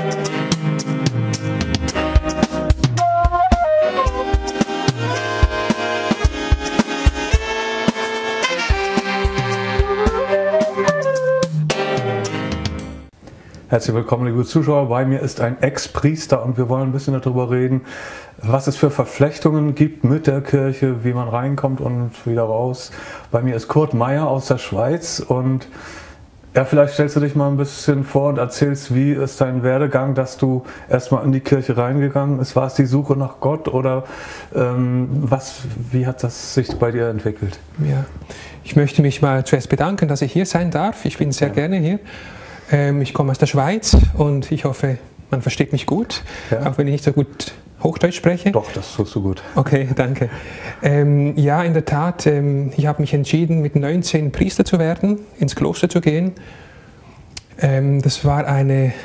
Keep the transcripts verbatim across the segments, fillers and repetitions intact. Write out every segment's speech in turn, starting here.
Herzlich willkommen, liebe Zuschauer. Bei mir ist ein Ex-Priester und wir wollen ein bisschen darüber reden, was es für Verflechtungen gibt mit der Kirche, wie man reinkommt und wieder raus. Bei mir ist Kurt Meyer aus der Schweiz und ja, vielleicht stellst du dich mal ein bisschen vor und erzählst, wie ist dein Werdegang, dass du erstmal in die Kirche reingegangen bist? War es die Suche nach Gott oder ähm, was, wie hat das sich bei dir entwickelt? Ja, ich möchte mich mal zuerst bedanken, dass ich hier sein darf. Ich bin sehr ja. gerne hier. Ich komme aus der Schweiz und ich hoffe, man versteht mich gut, ja. auch wenn ich nicht so gut Hochdeutsch spreche. Doch, das tust du gut. Okay, danke. Ähm, ja, in der Tat, ähm, ich habe mich entschieden, mit neunzehn Priester zu werden, ins Kloster zu gehen. Ähm, das war eine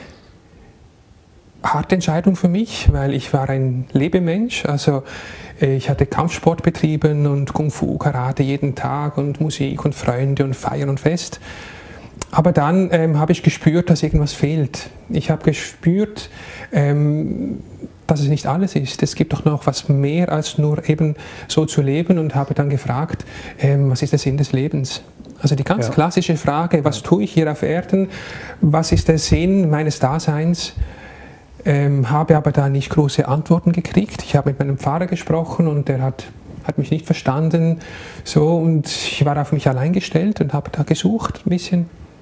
harte Entscheidung für mich, weil ich war ein Lebemensch. Also ich hatte Kampfsport betrieben und Kung Fu, Karate jeden Tag und Musik und Freunde und Feiern und Fest. Aber dann ähm, habe ich gespürt, dass irgendwas fehlt. Ich habe gespürt, ähm, dass es nicht alles ist. Es gibt doch noch was mehr als nur eben so zu leben und habe dann gefragt, ähm, was ist der Sinn des Lebens? Also die ganz ja. klassische Frage, was tue ich hier auf Erden? Was ist der Sinn meines Daseins? Ähm, habe aber da nicht große Antworten gekriegt. Ich habe mit meinem Pfarrer gesprochen und der hat hat mich nicht verstanden. So, und ich war auf mich allein gestellt und habe da gesucht ein bisschen.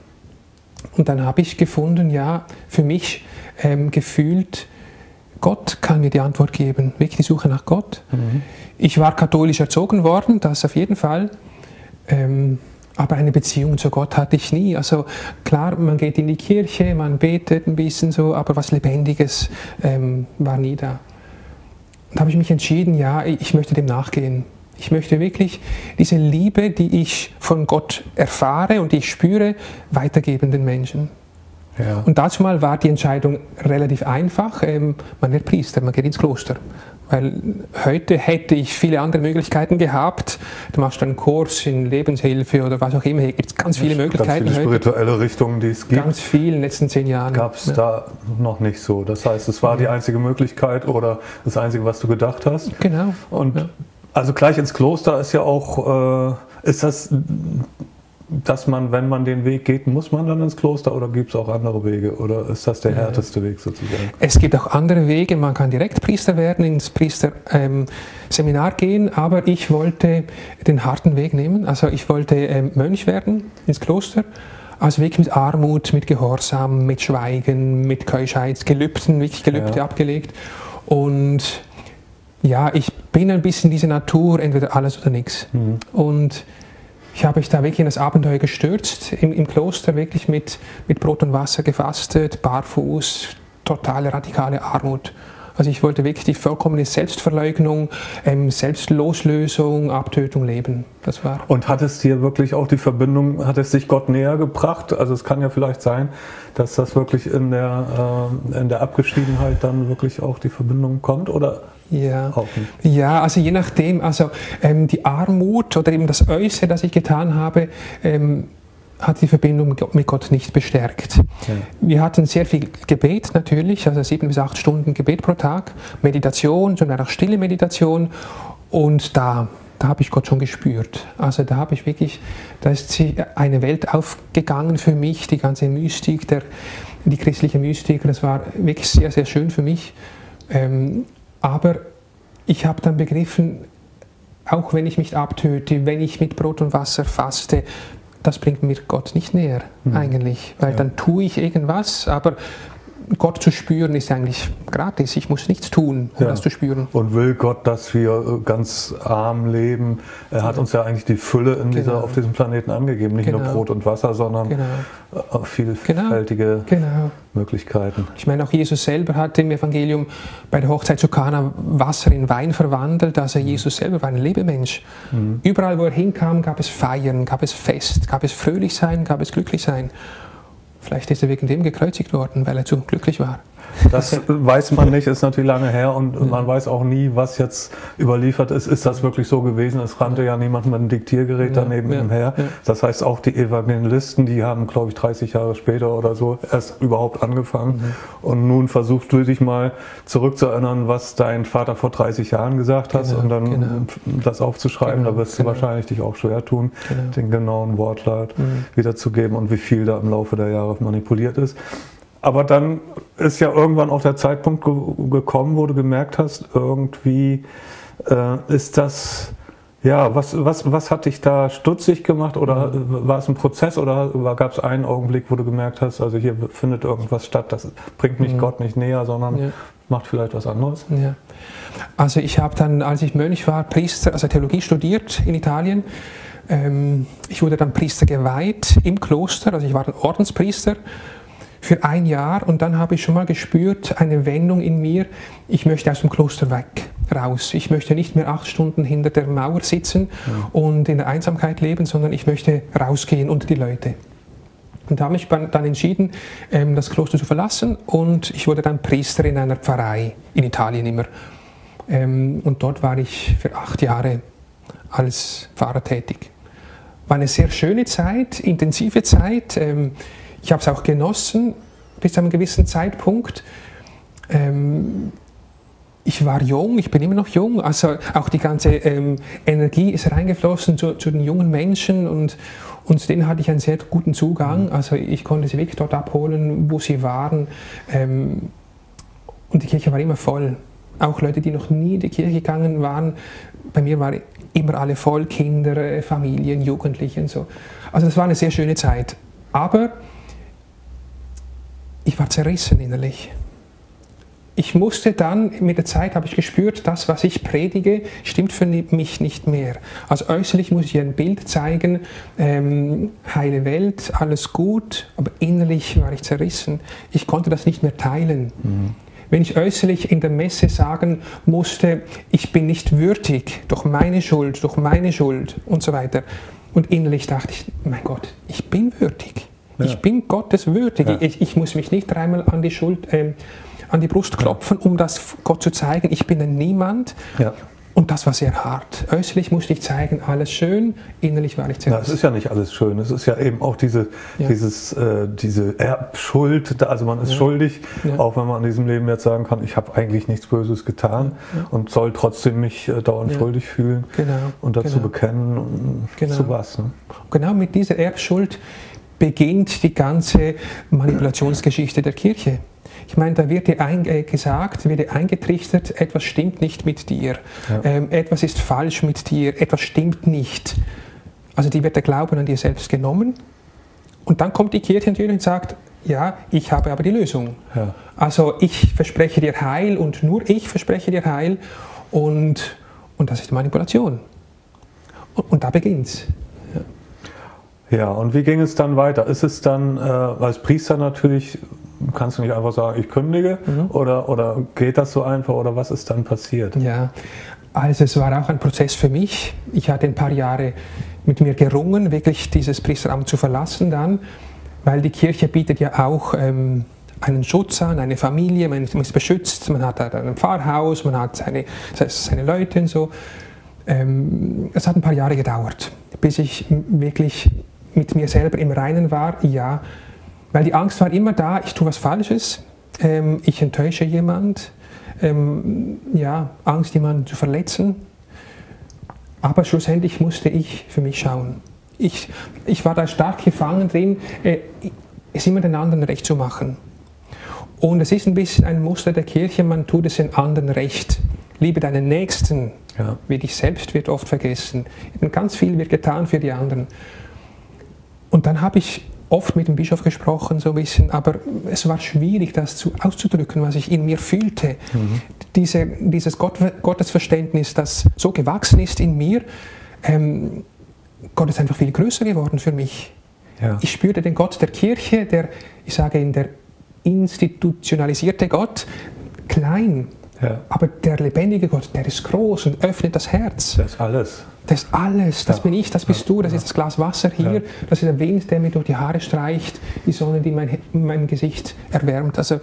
Und dann habe ich gefunden, ja, für mich ähm, gefühlt, Gott kann mir die Antwort geben, wirklich die Suche nach Gott. Mhm. Ich war katholisch erzogen worden, das auf jeden Fall, ähm, aber eine Beziehung zu Gott hatte ich nie. Also klar, man geht in die Kirche, man betet ein bisschen so, aber was Lebendiges ähm, war nie da. Und da habe ich mich entschieden, ja, ich möchte dem nachgehen. Ich möchte wirklich diese Liebe, die ich von Gott erfahre und die ich spüre, weitergeben den Menschen. Ja. Und dazu mal war die Entscheidung relativ einfach. Ähm, man wird Priester, man geht ins Kloster. Weil heute hätte ich viele andere Möglichkeiten gehabt. Du machst einen Kurs in Lebenshilfe oder was auch immer. Hier gibt es ganz viele Möglichkeiten. Ganz viele spirituelle heute. Richtungen, die es gibt. Ganz viel in den letzten zehn Jahren. Gab es ja. da noch nicht so. Das heißt, es war ja. die einzige Möglichkeit oder das Einzige, was du gedacht hast. Genau. Und ja. also gleich ins Kloster ist ja auch, äh, ist das, dass man, wenn man den Weg geht, muss man dann ins Kloster oder gibt es auch andere Wege oder ist das der ja. härteste Weg sozusagen? Es gibt auch andere Wege, man kann direkt Priester werden, ins Priesterseminar ähm, gehen, aber ich wollte den harten Weg nehmen, also ich wollte ähm, Mönch werden ins Kloster. Also wirklich mit Armut, mit Gehorsam, mit Schweigen, mit Keuschheit, Gelübden, wirklich Gelübde ja. abgelegt und ja, ich bin ein bisschen diese Natur, entweder alles oder nichts. Mhm. Und ich habe mich da wirklich in das Abenteuer gestürzt, im, im Kloster wirklich mit, mit Brot und Wasser gefastet, barfuß, totale radikale Armut. Also ich wollte wirklich die vollkommene Selbstverleugnung, ähm, Selbstloslösung, Abtötung leben. Das war. Und hat es dir wirklich auch die Verbindung, hat es dich Gott näher gebracht? Also es kann ja vielleicht sein, dass das wirklich in der, äh, in der Abgeschiedenheit dann wirklich auch die Verbindung kommt, oder? Ja, ja, also je nachdem, also ähm, die Armut oder eben das Äußere, das ich getan habe, ähm, hat die Verbindung mit Gott nicht bestärkt. Ja. Wir hatten sehr viel Gebet natürlich, also sieben bis acht Stunden Gebet pro Tag, Meditation, sogar auch stille Meditation und da, da habe ich Gott schon gespürt. Also da habe ich wirklich, da ist eine Welt aufgegangen für mich, die ganze Mystik, der, die christliche Mystik, das war wirklich sehr, sehr schön für mich. Ähm, Aber ich habe dann begriffen, auch wenn ich mich abtöte, wenn ich mit Brot und Wasser faste, das bringt mir Gott nicht näher mhm. eigentlich, weil ja. dann tue ich irgendwas, aber Gott zu spüren ist eigentlich gratis. Ich muss nichts tun, um ja. das zu spüren. Und will Gott, dass wir ganz arm leben? Er hat uns ja eigentlich die Fülle in dieser, genau. auf diesem Planeten angegeben. Nicht genau. nur Brot und Wasser, sondern genau. vielfältige genau. Genau. Möglichkeiten. Ich meine, auch Jesus selber hat im Evangelium bei der Hochzeit zu Kana Wasser in Wein verwandelt. Also mhm. Jesus selber war ein Lebemensch. Mhm. Überall, wo er hinkam, gab es Feiern, gab es Fest, gab es Fröhlichsein, gab es Glücklichsein. Vielleicht ist er wegen dem gekreuzigt worden, weil er zu glücklich war. Das weiß man nicht, ist natürlich lange her und man weiß auch nie, was jetzt überliefert ist. Ist das wirklich so gewesen? Es rannte ja niemand mit einem Diktiergerät daneben ja, her. Ja. Das heißt, auch die Evangelisten, die haben, glaube ich, dreißig Jahre später oder so erst überhaupt angefangen. Mhm. Und nun versuchst du dich mal zurückzuerinnern, was dein Vater vor dreißig Jahren gesagt hat genau, und dann genau. das aufzuschreiben. Genau, da wirst du genau. wahrscheinlich dich auch schwer tun, genau. den genauen Wortlaut mhm. wiederzugeben und wie viel da im Laufe der Jahre manipuliert ist. Aber dann ist ja irgendwann auch der Zeitpunkt ge gekommen, wo du gemerkt hast, irgendwie äh, ist das, ja, was, was, was hat dich da stutzig gemacht oder mhm. war es ein Prozess oder gab es einen Augenblick, wo du gemerkt hast, also hier findet irgendwas statt, das bringt mich mhm. Gott nicht näher, sondern ja. macht vielleicht was anderes? Ja. Also ich habe dann, als ich Mönch war, Priester, also Theologie studiert in Italien. Ähm, ich wurde dann Priester geweiht im Kloster, also ich war dann Ordenspriester für ein Jahr und dann habe ich schon mal gespürt, eine Wendung in mir, ich möchte aus dem Kloster weg, raus. Ich möchte nicht mehr acht Stunden hinter der Mauer sitzen ja. und in der Einsamkeit leben, sondern ich möchte rausgehen unter die Leute. Und da habe ich dann entschieden, das Kloster zu verlassen und ich wurde dann Priester in einer Pfarrei, in Italien immer. Und dort war ich für acht Jahre als Pfarrer tätig. War eine sehr schöne Zeit, intensive Zeit. Ich habe es auch genossen, bis zu einem gewissen Zeitpunkt. Ähm, ich war jung, ich bin immer noch jung, also auch die ganze ähm, Energie ist reingeflossen zu, zu den jungen Menschen und, und zu denen hatte ich einen sehr guten Zugang. Also ich konnte sie wirklich dort abholen, wo sie waren. Ähm, und die Kirche war immer voll. Auch Leute, die noch nie in die Kirche gegangen waren, bei mir waren immer alle voll, Kinder, Familien, Jugendliche und so. Also das war eine sehr schöne Zeit. Aber ich war zerrissen innerlich. Ich musste dann, mit der Zeit habe ich gespürt, das, was ich predige, stimmt für mich nicht mehr. Also äußerlich muss ich ein Bild zeigen, ähm, heile Welt, alles gut, aber innerlich war ich zerrissen. Ich konnte das nicht mehr teilen. Mhm. Wenn ich äußerlich in der Messe sagen musste, ich bin nicht würdig, durch meine Schuld, durch meine Schuld und so weiter. Und innerlich dachte ich, mein Gott, ich bin würdig. Ja. Ich bin Gottes würdig. Ja. Ich, ich muss mich nicht dreimal an die, Schuld, äh, an die Brust klopfen, um das Gott zu zeigen. Ich bin ein Niemand. Ja. Und das war sehr hart. Äußerlich musste ich zeigen, alles schön, innerlich war ich zerrissen. Ja, es ist ja nicht alles schön. Es ist ja eben auch diese, ja. dieses, äh, diese Erbschuld. Also man ist ja. schuldig, ja. auch wenn man in diesem Leben jetzt sagen kann, ich habe eigentlich nichts Böses getan ja. und soll trotzdem mich äh, dauernd ja. schuldig fühlen genau. und dazu genau. bekennen, genau. zu was. Ne? Genau mit dieser Erbschuld beginnt die ganze Manipulationsgeschichte der Kirche. Ich meine, da wird dir ein, äh, gesagt, wird dir eingetrichtert, etwas stimmt nicht mit dir, ja. ähm, etwas ist falsch mit dir, etwas stimmt nicht. Also die wird der Glauben an dir selbst genommen und dann kommt die Kirche natürlich und sagt, ja, ich habe aber die Lösung. Ja. Also ich verspreche dir Heil und nur ich verspreche dir Heil und, und das ist Manipulation. Und, und da beginnt's. Ja, und wie ging es dann weiter? Ist es dann, äh, als Priester natürlich, kannst du nicht einfach sagen, ich kündige, mhm. oder, oder geht das so einfach, oder was ist dann passiert? Ja, also es war auch ein Prozess für mich. Ich hatte ein paar Jahre mit mir gerungen, wirklich dieses Priesteramt zu verlassen dann, weil die Kirche bietet ja auch ähm, einen Schutz an, eine Familie, man ist beschützt, man hat ein Pfarrhaus, man hat seine, seine Leute und so. Ähm, es hat ein paar Jahre gedauert, bis ich wirklich mit mir selber im Reinen war, ja, weil die Angst war immer da, ich tue was Falsches, ähm, ich enttäusche jemand, ähm, ja, Angst, jemanden zu verletzen, aber schlussendlich musste ich für mich schauen. Ich, ich war da stark gefangen drin, äh, es immer den anderen recht zu machen. Und es ist ein bisschen ein Muster der Kirche, man tut es den anderen recht. Liebe deinen Nächsten, ja. wie dich selbst wird oft vergessen. Ganz viel wird getan für die anderen. Und dann habe ich oft mit dem Bischof gesprochen, so ein bisschen, aber es war schwierig, das zu, auszudrücken, was ich in mir fühlte. Mhm. Diese, dieses Gott, Gottesverständnis, das so gewachsen ist in mir, ähm, Gott ist einfach viel größer geworden für mich. Ja. Ich spürte den Gott der Kirche, der, ich sage Ihnen, der institutionalisierte Gott, klein. Ja. Aber der lebendige Gott, der ist groß und öffnet das Herz. Das ist alles. Das ist alles. Das ja. bin ich, das bist du, das ja. ist das Glas Wasser hier, ja. das ist der Wind, der mir durch die Haare streicht, die Sonne, die mein, mein Gesicht erwärmt. Also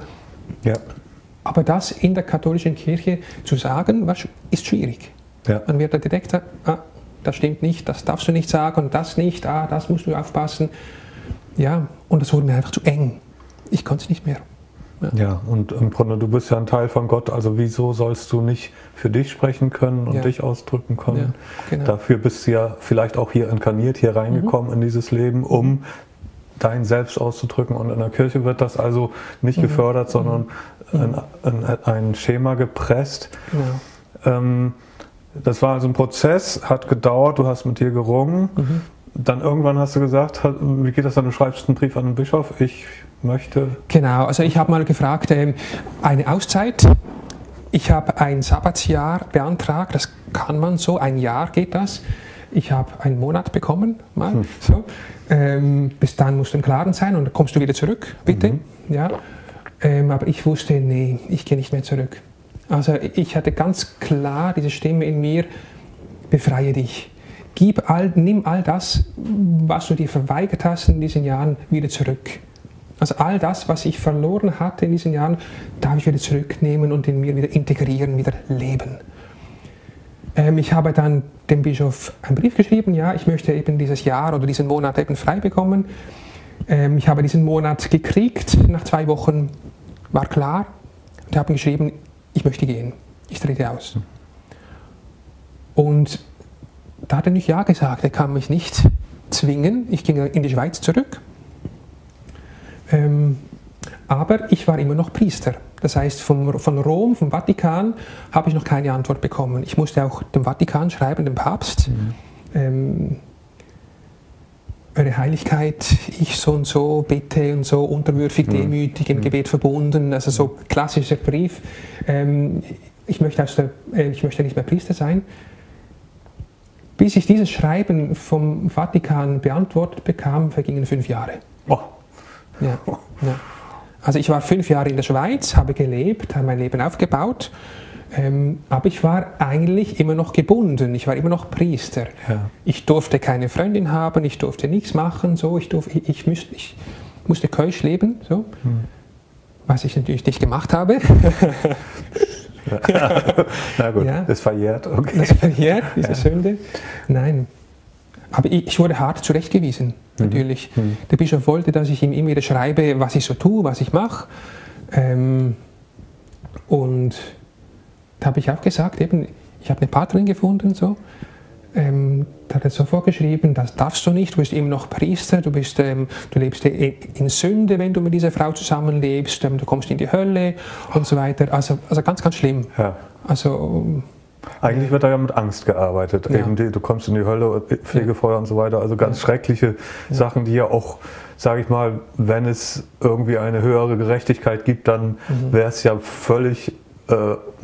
Ja. Aber das in der katholischen Kirche zu sagen, was, ist schwierig. Ja. Man wird da direkt, ah, das stimmt nicht, das darfst du nicht sagen und das nicht, ah, das musst du aufpassen. Ja, und das wurde mir einfach zu eng. Ich konnte es nicht mehr. Ja. ja, und im Grunde, du bist ja ein Teil von Gott, also wieso sollst du nicht für dich sprechen können und ja. dich ausdrücken können? Ja, genau. Dafür bist du ja vielleicht auch hier inkarniert, hier reingekommen mhm. in dieses Leben, um dein Selbst auszudrücken. Und in der Kirche wird das also nicht mhm. gefördert, sondern mhm. in, in ein Schema gepresst. Genau. Ähm, das war also ein Prozess, hat gedauert, du hast mit dir gerungen. Mhm. Dann irgendwann hast du gesagt, wie geht das dann, du schreibst einen Brief an den Bischof, ich möchte... Genau, also ich habe mal gefragt, ähm, eine Auszeit, ich habe ein Sabbatsjahr beantragt, das kann man so, ein Jahr geht das. Ich habe einen Monat bekommen, mal, hm. so. Ähm, bis dann musst du im Klaren sein und dann kommst du wieder zurück, bitte. Mhm. Ja. Ähm, aber ich wusste, nee, ich gehe nicht mehr zurück. Also ich hatte ganz klar diese Stimme in mir, befreie dich. Gib all, nimm all das, was du dir verweigert hast in diesen Jahren, wieder zurück. Also all das, was ich verloren hatte in diesen Jahren, darf ich wieder zurücknehmen und in mir wieder integrieren, wieder leben. Ähm, ich habe dann dem Bischof einen Brief geschrieben, ja, ich möchte eben dieses Jahr oder diesen Monat eben frei bekommen. Ähm, ich habe diesen Monat gekriegt, nach zwei Wochen war klar und habe geschrieben, ich möchte gehen, ich trete aus. Und da hat er nicht Ja gesagt, er kann mich nicht zwingen, ich ging in die Schweiz zurück. Ähm, aber ich war immer noch Priester. Das heißt, vom, von Rom, vom Vatikan, habe ich noch keine Antwort bekommen. Ich musste auch dem Vatikan schreiben, dem Papst. Mhm. Ähm, Eure Heiligkeit, ich so und so bitte und so unterwürfig, mhm. demütig, im mhm. Gebet verbunden. Also so klassischer Brief. Ähm, ich, möchte aus der, äh, ich möchte nicht mehr Priester sein. Bis ich dieses Schreiben vom Vatikan beantwortet bekam, vergingen fünf Jahre. Oh. Ja, ja. Also ich war fünf Jahre in der Schweiz, habe gelebt, habe mein Leben aufgebaut, ähm, aber ich war eigentlich immer noch gebunden, ich war immer noch Priester. Ja. Ich durfte keine Freundin haben, ich durfte nichts machen, so. ich, durfte, ich, ich, müsste, ich musste keusch leben, so. Hm. Was ich natürlich nicht gemacht habe. Na gut, ja. Das ist verjährt. Okay. Das ist verjährt, diese ja. Sünde. Nein. Aber ich, ich wurde hart zurechtgewiesen, natürlich. Mhm. Der Bischof wollte, dass ich ihm immer wieder schreibe, was ich so tue, was ich mache. Ähm, und da habe ich auch gesagt, eben, ich habe eine Partnerin gefunden, so. Ähm, da hat er so vorgeschrieben, das darfst du nicht, du bist immer noch Priester, du, bist, ähm, du lebst in Sünde, wenn du mit dieser Frau zusammenlebst, ähm, du kommst in die Hölle und so weiter. Also, also ganz, ganz schlimm. Ja. Also, eigentlich wird da ja mit Angst gearbeitet. Ja. Eben die, du kommst in die Hölle, Fegefeuer ja. und so weiter. Also ganz ja. schreckliche ja. Sachen, die ja auch, sage ich mal, wenn es irgendwie eine höhere Gerechtigkeit gibt, dann mhm. wäre es ja völlig äh,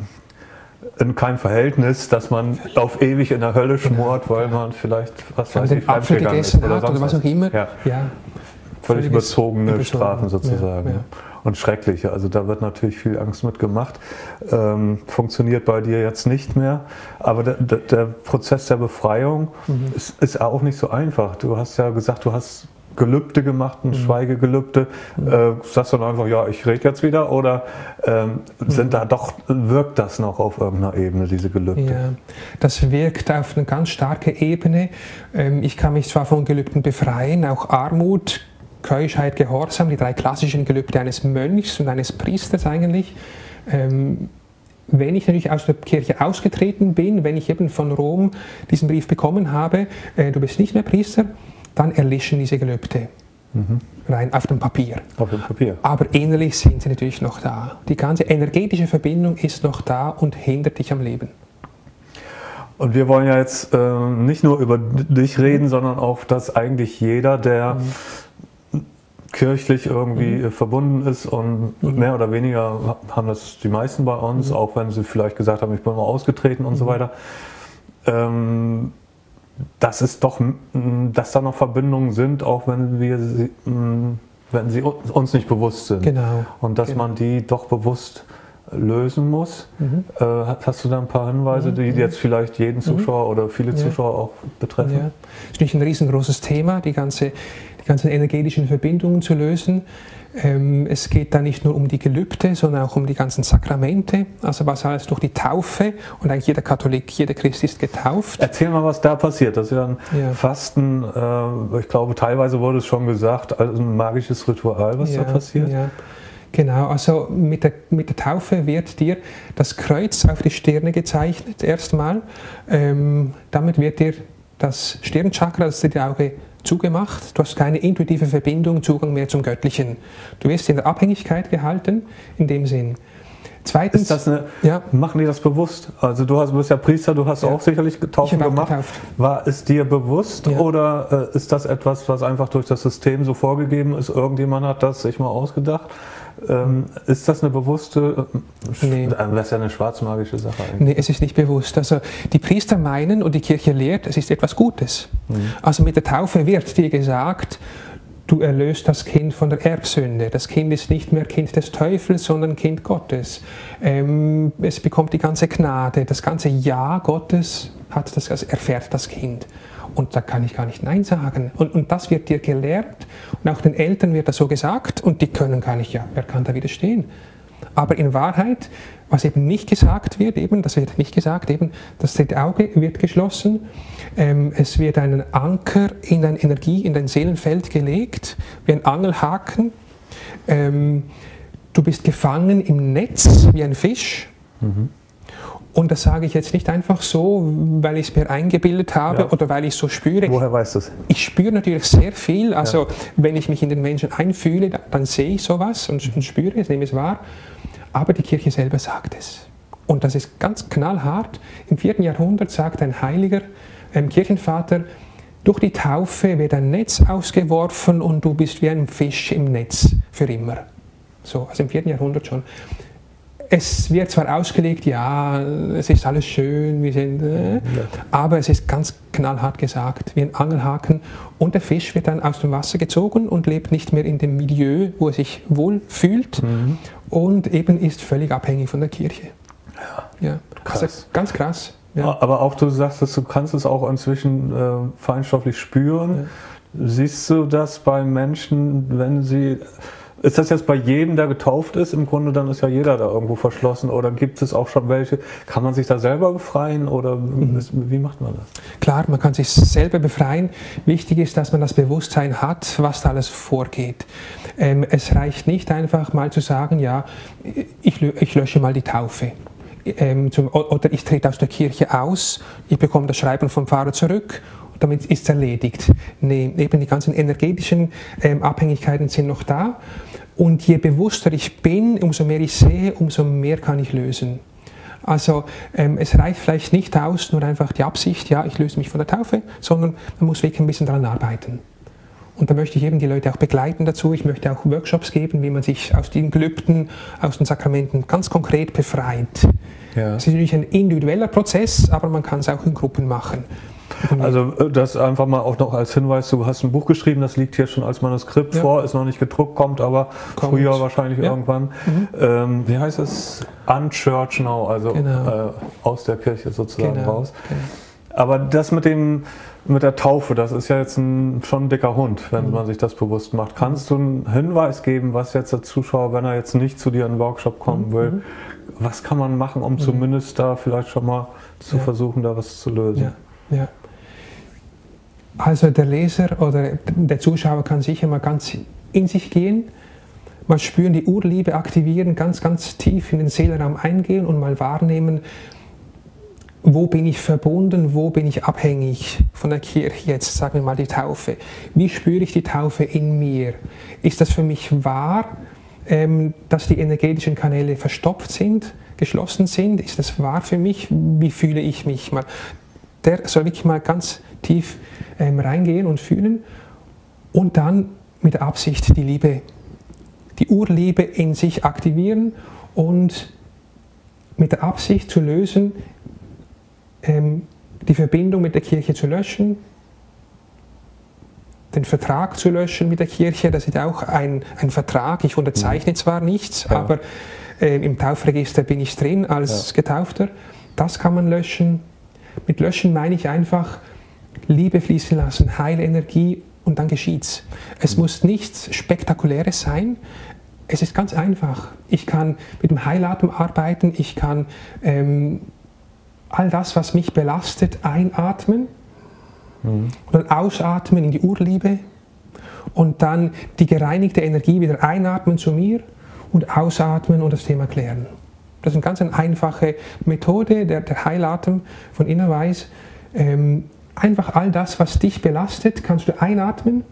in keinem Verhältnis, dass man auf ewig in der Hölle schmort, weil man vielleicht, was weiß ich, Apfel gegessen hat oder was auch immer. Ja. Ja. Völlig überzogene überzogen. Strafen sozusagen. Ja. Ja. Und schreckliche, also da wird natürlich viel Angst mit gemacht. Ähm, funktioniert bei dir jetzt nicht mehr, aber der, der, der Prozess der Befreiung mhm. ist, ist auch nicht so einfach. Du hast ja gesagt, du hast Gelübde gemacht, ein mhm. Schweigegelübde. Mhm. Äh, sagst du dann einfach, ja, ich rede jetzt wieder, oder ähm, sind mhm. da doch, wirkt das noch auf irgendeiner Ebene, diese Gelübde? Ja, das wirkt auf eine ganz starke Ebene. Ähm, ich kann mich zwar von Gelübden befreien, auch Armut, Keuschheit, Gehorsam, die drei klassischen Gelübde eines Mönchs und eines Priesters eigentlich. Ähm, wenn ich natürlich aus der Kirche ausgetreten bin, wenn ich eben von Rom diesen Brief bekommen habe, äh, du bist nicht mehr Priester, dann erlischen diese Gelübde. Mhm. Rein auf dem Papier. Auf dem Papier. Aber innerlich sind sie natürlich noch da. Die ganze energetische Verbindung ist noch da und hindert dich am Leben. Und wir wollen ja jetzt äh, nicht nur über dich reden, sondern auch, dass eigentlich jeder, der mhm. kirchlich irgendwie mhm. verbunden ist und mhm. mehr oder weniger haben das die meisten bei uns, mhm. auch wenn sie vielleicht gesagt haben, ich bin mal ausgetreten und mhm. so weiter, ähm, dass es doch, dass da noch Verbindungen sind, auch wenn wir sie, wenn sie uns nicht bewusst sind. Genau. Und dass genau. man die doch bewusst lösen muss. Mhm. Äh, hast du da ein paar Hinweise, die jetzt vielleicht jeden Zuschauer mhm. oder viele Zuschauer ja. auch betreffen? Ja. Das ist nicht ein riesengroßes Thema, die ganze, die ganzen energetischen Verbindungen zu lösen. Ähm, es geht da nicht nur um die Gelübde, sondern auch um die ganzen Sakramente, also was alles durch die Taufe, und eigentlich jeder Katholik, jeder Christ ist getauft. Erzähl mal, was da passiert. Das ist ja ein Ja. Fasten, äh, ich glaube, teilweise wurde es schon gesagt, also ein magisches Ritual, was Ja, da passiert. ja. Genau, also mit der, mit der Taufe wird dir das Kreuz auf die Stirne gezeichnet, erstmal. Ähm, damit wird dir das Stirnchakra, das dritte Auge, zugemacht. Du hast keine intuitive Verbindung, Zugang mehr zum Göttlichen. Du wirst in der Abhängigkeit gehalten, in dem Sinn. Zweitens, Ist das eine, ja. machen die das bewusst? Also du hast, bist ja Priester, du hast Ja. auch sicherlich Taufen Ich habe auch gemacht. getauft. War es dir bewusst Ja. oder äh, ist das etwas, was einfach durch das System so vorgegeben ist? Irgendjemand hat das sich mal ausgedacht? Ähm, ist das eine bewusste, äh, Nee. das ist ja eine schwarzmagische Sache eigentlich. Nee, es ist nicht bewusst. Also die Priester meinen und die Kirche lehrt, es ist etwas Gutes. Mhm. Also mit der Taufe wird dir gesagt, du erlöst das Kind von der Erbsünde. Das Kind ist nicht mehr Kind des Teufels, sondern Kind Gottes. Ähm, es bekommt die ganze Gnade, das ganze Ja Gottes hat das, also erfährt das Kind. Und da kann ich gar nicht Nein sagen. Und, und das wird dir gelehrt und auch den Eltern wird das so gesagt und die können gar nicht, ja, wer kann da widerstehen? Aber in Wahrheit, was eben nicht gesagt wird, eben, das wird nicht gesagt, eben, das dritte Auge wird geschlossen, ähm, es wird ein Anker in deine Energie, in dein Seelenfeld gelegt, wie ein Angelhaken. Ähm, du bist gefangen im Netz, wie ein Fisch. Mhm. Und das sage ich jetzt nicht einfach so, weil ich es mir eingebildet habe Ja. oder weil ich es so spüre. Woher weißt du es? Ich spüre natürlich sehr viel. Also Ja. wenn ich mich in den Menschen einfühle, dann, dann sehe ich sowas und, und spüre es, nehme es wahr. Aber die Kirche selber sagt es. Und das ist ganz knallhart. Im vierten Jahrhundert sagt ein heiliger ähm, Kirchenvater, durch die Taufe wird ein Netz ausgeworfen und du bist wie ein Fisch im Netz für immer. So, also im vierten Jahrhundert schon. Es wird zwar ausgelegt, ja, es ist alles schön, wir sind, äh, Ja. aber es ist ganz knallhart gesagt, wie ein Angelhaken. Und der Fisch wird dann aus dem Wasser gezogen und lebt nicht mehr in dem Milieu, wo er sich wohl fühlt Mhm. und eben ist völlig abhängig von der Kirche. Ja. Ja, Krass. also ganz krass. Ja. Aber auch du sagst, dass du kannst es auch inzwischen äh, feinstofflich spüren. Siehst du das bei Menschen, wenn sie... Ist das jetzt bei jedem, der getauft ist? Im Grunde dann ist ja jeder da irgendwo verschlossen. Oder gibt es auch schon welche? Kann man sich da selber befreien? Oder Mhm. ist, wie macht man das? Klar, man kann sich selber befreien. Wichtig ist, dass man das Bewusstsein hat, was da alles vorgeht. Ähm, es reicht nicht einfach mal zu sagen, ja, ich, lö- ich lösche mal die Taufe. Ähm, zum, oder ich trete aus der Kirche aus, ich bekomme das Schreiben vom Pfarrer zurück und damit ist es erledigt. Nee, eben die ganzen energetischen ähm, Abhängigkeiten sind noch da. Und je bewusster ich bin, umso mehr ich sehe, umso mehr kann ich lösen. Also ähm, es reicht vielleicht nicht aus, nur einfach die Absicht, ja, ich löse mich von der Taufe, sondern man muss wirklich ein bisschen daran arbeiten. Und da möchte ich eben die Leute auch begleiten dazu. Ich möchte auch Workshops geben, wie man sich aus den Gelübden, aus den Sakramenten ganz konkret befreit. Ja. Es ist natürlich ein individueller Prozess, aber man kann es auch in Gruppen machen. Also das einfach mal auch noch als Hinweis, du hast ein Buch geschrieben, das liegt hier schon als Manuskript Ja. vor, ist noch nicht gedruckt, kommt aber Kommt. früher wahrscheinlich Ja. irgendwann. Mhm. Ähm, wie heißt es? Unchurch Now, also Genau. äh, aus der Kirche sozusagen Genau. raus. Genau. Aber das mit dem mit der Taufe, das ist ja jetzt ein, schon ein dicker Hund, wenn Mhm. man sich das bewusst macht. Kannst du einen Hinweis geben, was jetzt der Zuschauer, wenn er jetzt nicht zu dir in den Workshop kommen Mhm. will, was kann man machen, um Mhm. zumindest da vielleicht schon mal zu Ja. versuchen, da was zu lösen? Ja, ja. Also der Leser oder der Zuschauer kann sicher mal ganz in sich gehen, mal spüren, die Urliebe aktivieren, ganz, ganz tief in den Seelenraum eingehen und mal wahrnehmen, wo bin ich verbunden, wo bin ich abhängig von der Kirche, jetzt sagen wir mal die Taufe. Wie spüre ich die Taufe in mir? Ist das für mich wahr, ähm, dass die energetischen Kanäle verstopft sind, geschlossen sind? Ist das wahr für mich? Wie fühle ich mich? Mal, der soll wirklich mal ganz tief ähm, reingehen und fühlen und dann mit der Absicht die Liebe, die Urliebe in sich aktivieren und mit der Absicht zu lösen, ähm, die Verbindung mit der Kirche zu löschen, den Vertrag zu löschen mit der Kirche. Das ist auch ein, ein Vertrag. Ich unterzeichne zwar nichts, Ja. aber äh, im Taufregister bin ich drin als Ja. Getaufter. Das kann man löschen. Mit löschen meine ich einfach Liebe fließen lassen, heile Energie und dann geschieht's. Es mhm. muss nichts Spektakuläres sein. Es ist ganz einfach. Ich kann mit dem Heilatmen arbeiten, ich kann ähm, all das, was mich belastet, einatmen mhm. und dann ausatmen in die Urliebe und dann die gereinigte Energie wieder einatmen zu mir und ausatmen und das Thema klären. Das ist eine ganz eine einfache Methode, der, der Heilatem von Innerweis. Ähm, einfach all das, was dich belastet, kannst du einatmen,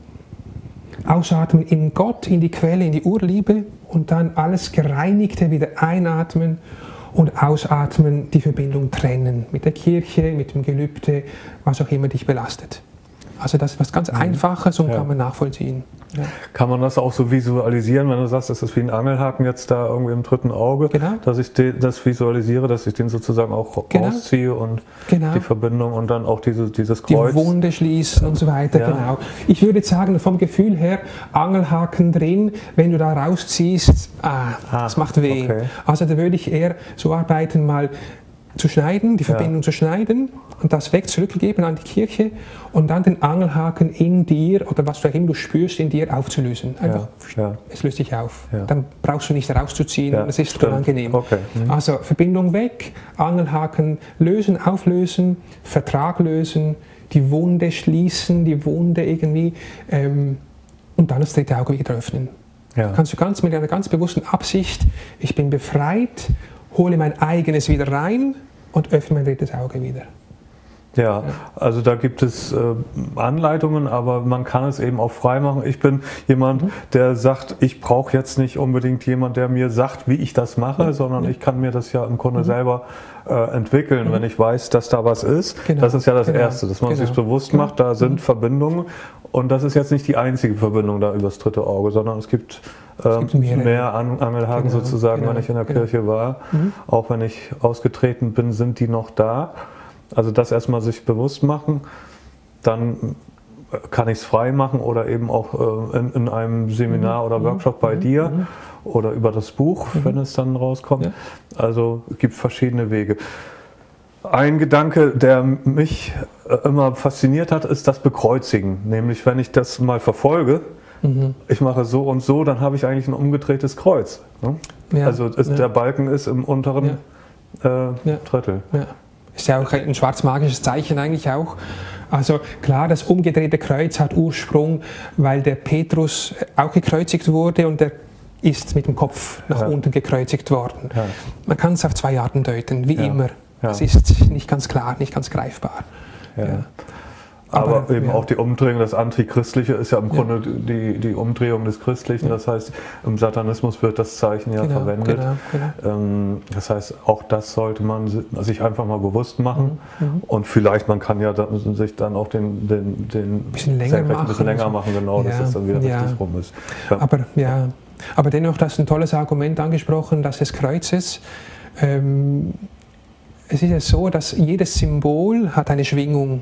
ausatmen in Gott, in die Quelle, in die Urliebe und dann alles Gereinigte wieder einatmen und ausatmen, die Verbindung trennen mit der Kirche, mit dem Gelübde, was auch immer dich belastet. Also das ist was ganz Einfaches und ja. kann man nachvollziehen. Ja. Kann man das auch so visualisieren, wenn du sagst, das ist wie ein Angelhaken jetzt da irgendwie im dritten Auge, genau. dass ich den, das visualisiere, dass ich den sozusagen auch genau. rausziehe und genau. die Verbindung und dann auch diese, dieses Kreuz. Die Wunde schließen und so weiter, ja. genau. Ich würde sagen, vom Gefühl her, Angelhaken drin, wenn du da rausziehst, ah, ah das macht weh. Okay. Also da würde ich eher so arbeiten, mal zu schneiden, die Verbindung ja. zu schneiden und das weg zurückgeben an die Kirche und dann den Angelhaken in dir oder was du auch immer du spürst, in dir aufzulösen. Einfach, ja. Ja. es löst sich auf. Ja. Dann brauchst du nicht rauszuziehen, ja. es ist Stimmt. unangenehm. Okay. Mhm. Also Verbindung weg, Angelhaken lösen, auflösen, Vertrag lösen, die Wunde schließen, die Wunde irgendwie ähm, und dann das dritte Auge wieder öffnen. Ja. Kannst du ganz mit einer ganz bewussten Absicht, ich bin befreit, hole mein eigenes wieder rein und öffne mein drittes Auge wieder. Ja, also da gibt es äh, Anleitungen, aber man kann es eben auch frei machen. Ich bin jemand, mhm. der sagt, ich brauche jetzt nicht unbedingt jemand, der mir sagt, wie ich das mache, mhm. sondern ich kann mir das ja im Grunde mhm. selber äh, entwickeln, mhm. wenn ich weiß, dass da was ist. Genau. Das ist ja das genau. Erste, dass man genau. sich bewusst genau. macht, da sind mhm. Verbindungen und das ist jetzt nicht die einzige Verbindung da übers dritte Auge, sondern es gibt, äh, es gibt mehr An Angelhaken genau. sozusagen, genau. wenn ich in der genau. Kirche war. Mhm. Auch wenn ich ausgetreten bin, sind die noch da. Also das erstmal sich bewusst machen, dann kann ich es frei machen oder eben auch äh, in, in einem Seminar oder Workshop bei dir oder über das Buch, wenn es dann rauskommt. Ja. Also es gibt verschiedene Wege. Ein Gedanke, der mich immer fasziniert hat, ist das Bekreuzigen. Nämlich, wenn ich das mal verfolge, mhm. ich mache so und so, dann habe ich eigentlich ein umgedrehtes Kreuz. Ne? Ja. Also ist, ja. der Balken ist im unteren ja. Äh, ja. Drittel. Ja. Ist ja auch ein schwarzmagisches Zeichen eigentlich auch. Also klar, das umgedrehte Kreuz hat Ursprung, weil der Petrus auch gekreuzigt wurde und der ist mit dem Kopf nach ja. unten gekreuzigt worden. Ja. Man kann es auf zwei Arten deuten, wie ja. immer. Ja. Es ist nicht ganz klar, nicht ganz greifbar. Ja. Ja. Aber, Aber eben ja. auch die Umdrehung, das Antichristliche ist ja im Grunde ja. die, die Umdrehung des Christlichen. Ja. Das heißt, im Satanismus wird das Zeichen ja genau, verwendet. Genau, genau. Ähm, das heißt, auch das sollte man sich einfach mal bewusst machen. Mhm. Und vielleicht, man kann ja da, sich dann auch den, den, den bisschen länger machen, ein bisschen länger machen, genau, ja. dass es dann wieder ja. richtig rum ist. Ja. Aber, ja. Aber dennoch, das ist ein tolles Argument angesprochen, dass des Kreuzes. Ähm, es ist ja so, dass jedes Symbol hat eine Schwingung.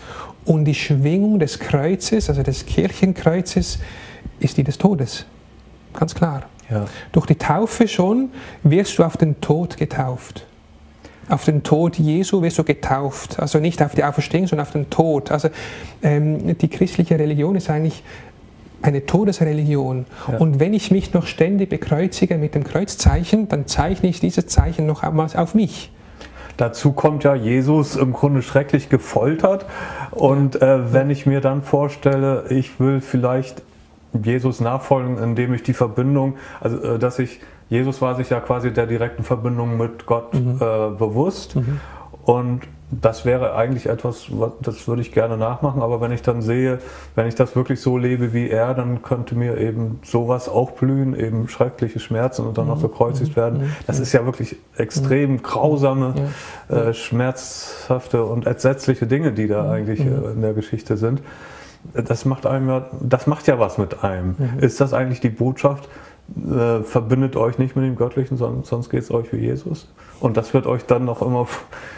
Und die Schwingung des Kreuzes, also des Kirchenkreuzes, ist die des Todes. Ganz klar. Ja. Durch die Taufe schon wirst du auf den Tod getauft. Auf den Tod Jesu wirst du getauft. Also nicht auf die Auferstehung, sondern auf den Tod. Also ähm, die christliche Religion ist eigentlich eine Todesreligion. Ja. Und wenn ich mich noch ständig bekreuzige mit dem Kreuzzeichen, dann zeichne ich dieses Zeichen noch einmal auf mich. Dazu kommt ja Jesus im Grunde schrecklich gefoltert und äh, wenn ich mir dann vorstelle, ich will vielleicht Jesus nachfolgen, indem ich die Verbindung, also äh, dass ich, Jesus war sich ja quasi der direkten Verbindung mit Gott mhm. äh, bewusst mhm. und das wäre eigentlich etwas, das würde ich gerne nachmachen, aber wenn ich dann sehe, wenn ich das wirklich so lebe wie er, dann könnte mir eben sowas auch blühen, eben schreckliche Schmerzen und dann noch gekreuzigt werden. Das ist ja wirklich extrem grausame, äh, schmerzhafte und entsetzliche Dinge, die da eigentlich äh, in der Geschichte sind. Das macht einem ja, das macht ja was mit einem. Ist das eigentlich die Botschaft? Äh, verbindet euch nicht mit dem Göttlichen, sondern sonst geht es euch wie Jesus. Und das wird euch dann noch immer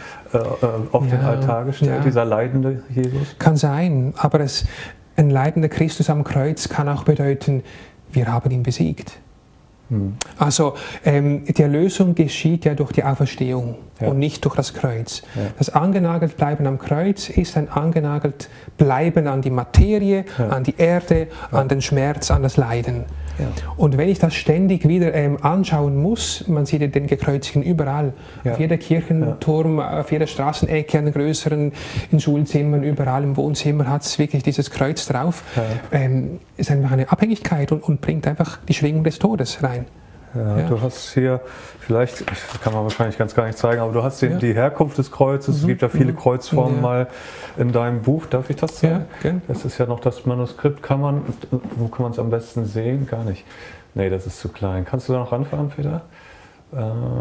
auf ja, den Altar gestellt, ja. dieser leidende Jesus? Kann sein, aber es, ein leidender Christus am Kreuz kann auch bedeuten, wir haben ihn besiegt. Mhm. Also ähm, die Erlösung geschieht ja durch die Auferstehung ja. und nicht durch das Kreuz. Ja. Das angenagelt bleiben am Kreuz ist ein angenagelt bleiben an die Materie, ja. an die Erde, ja. an den Schmerz, an das Leiden. Ja. Und wenn ich das ständig wieder ähm, anschauen muss, man sieht den Gekreuzigten überall, ja. auf jeder Kirchenturm, ja. auf jeder Straßenecke, an den größeren, in Schulzimmern, überall im Wohnzimmer hat es wirklich dieses Kreuz drauf. Ja. Ähm, ist einfach eine Abhängigkeit und, und bringt einfach die Schwingung des Todes rein. Ja, ja. Du hast hier, vielleicht, das kann man wahrscheinlich ganz gar nicht zeigen, aber du hast die, ja. die Herkunft des Kreuzes. Mhm. Es gibt ja viele Kreuzformen ja. mal in deinem Buch. Darf ich das zeigen? Ja, gern. Das ist ja noch das Manuskript. Kann man, wo kann man es am besten sehen? Gar nicht. Nee, das ist zu klein. Kannst du da noch ranfahren, Peter? Äh,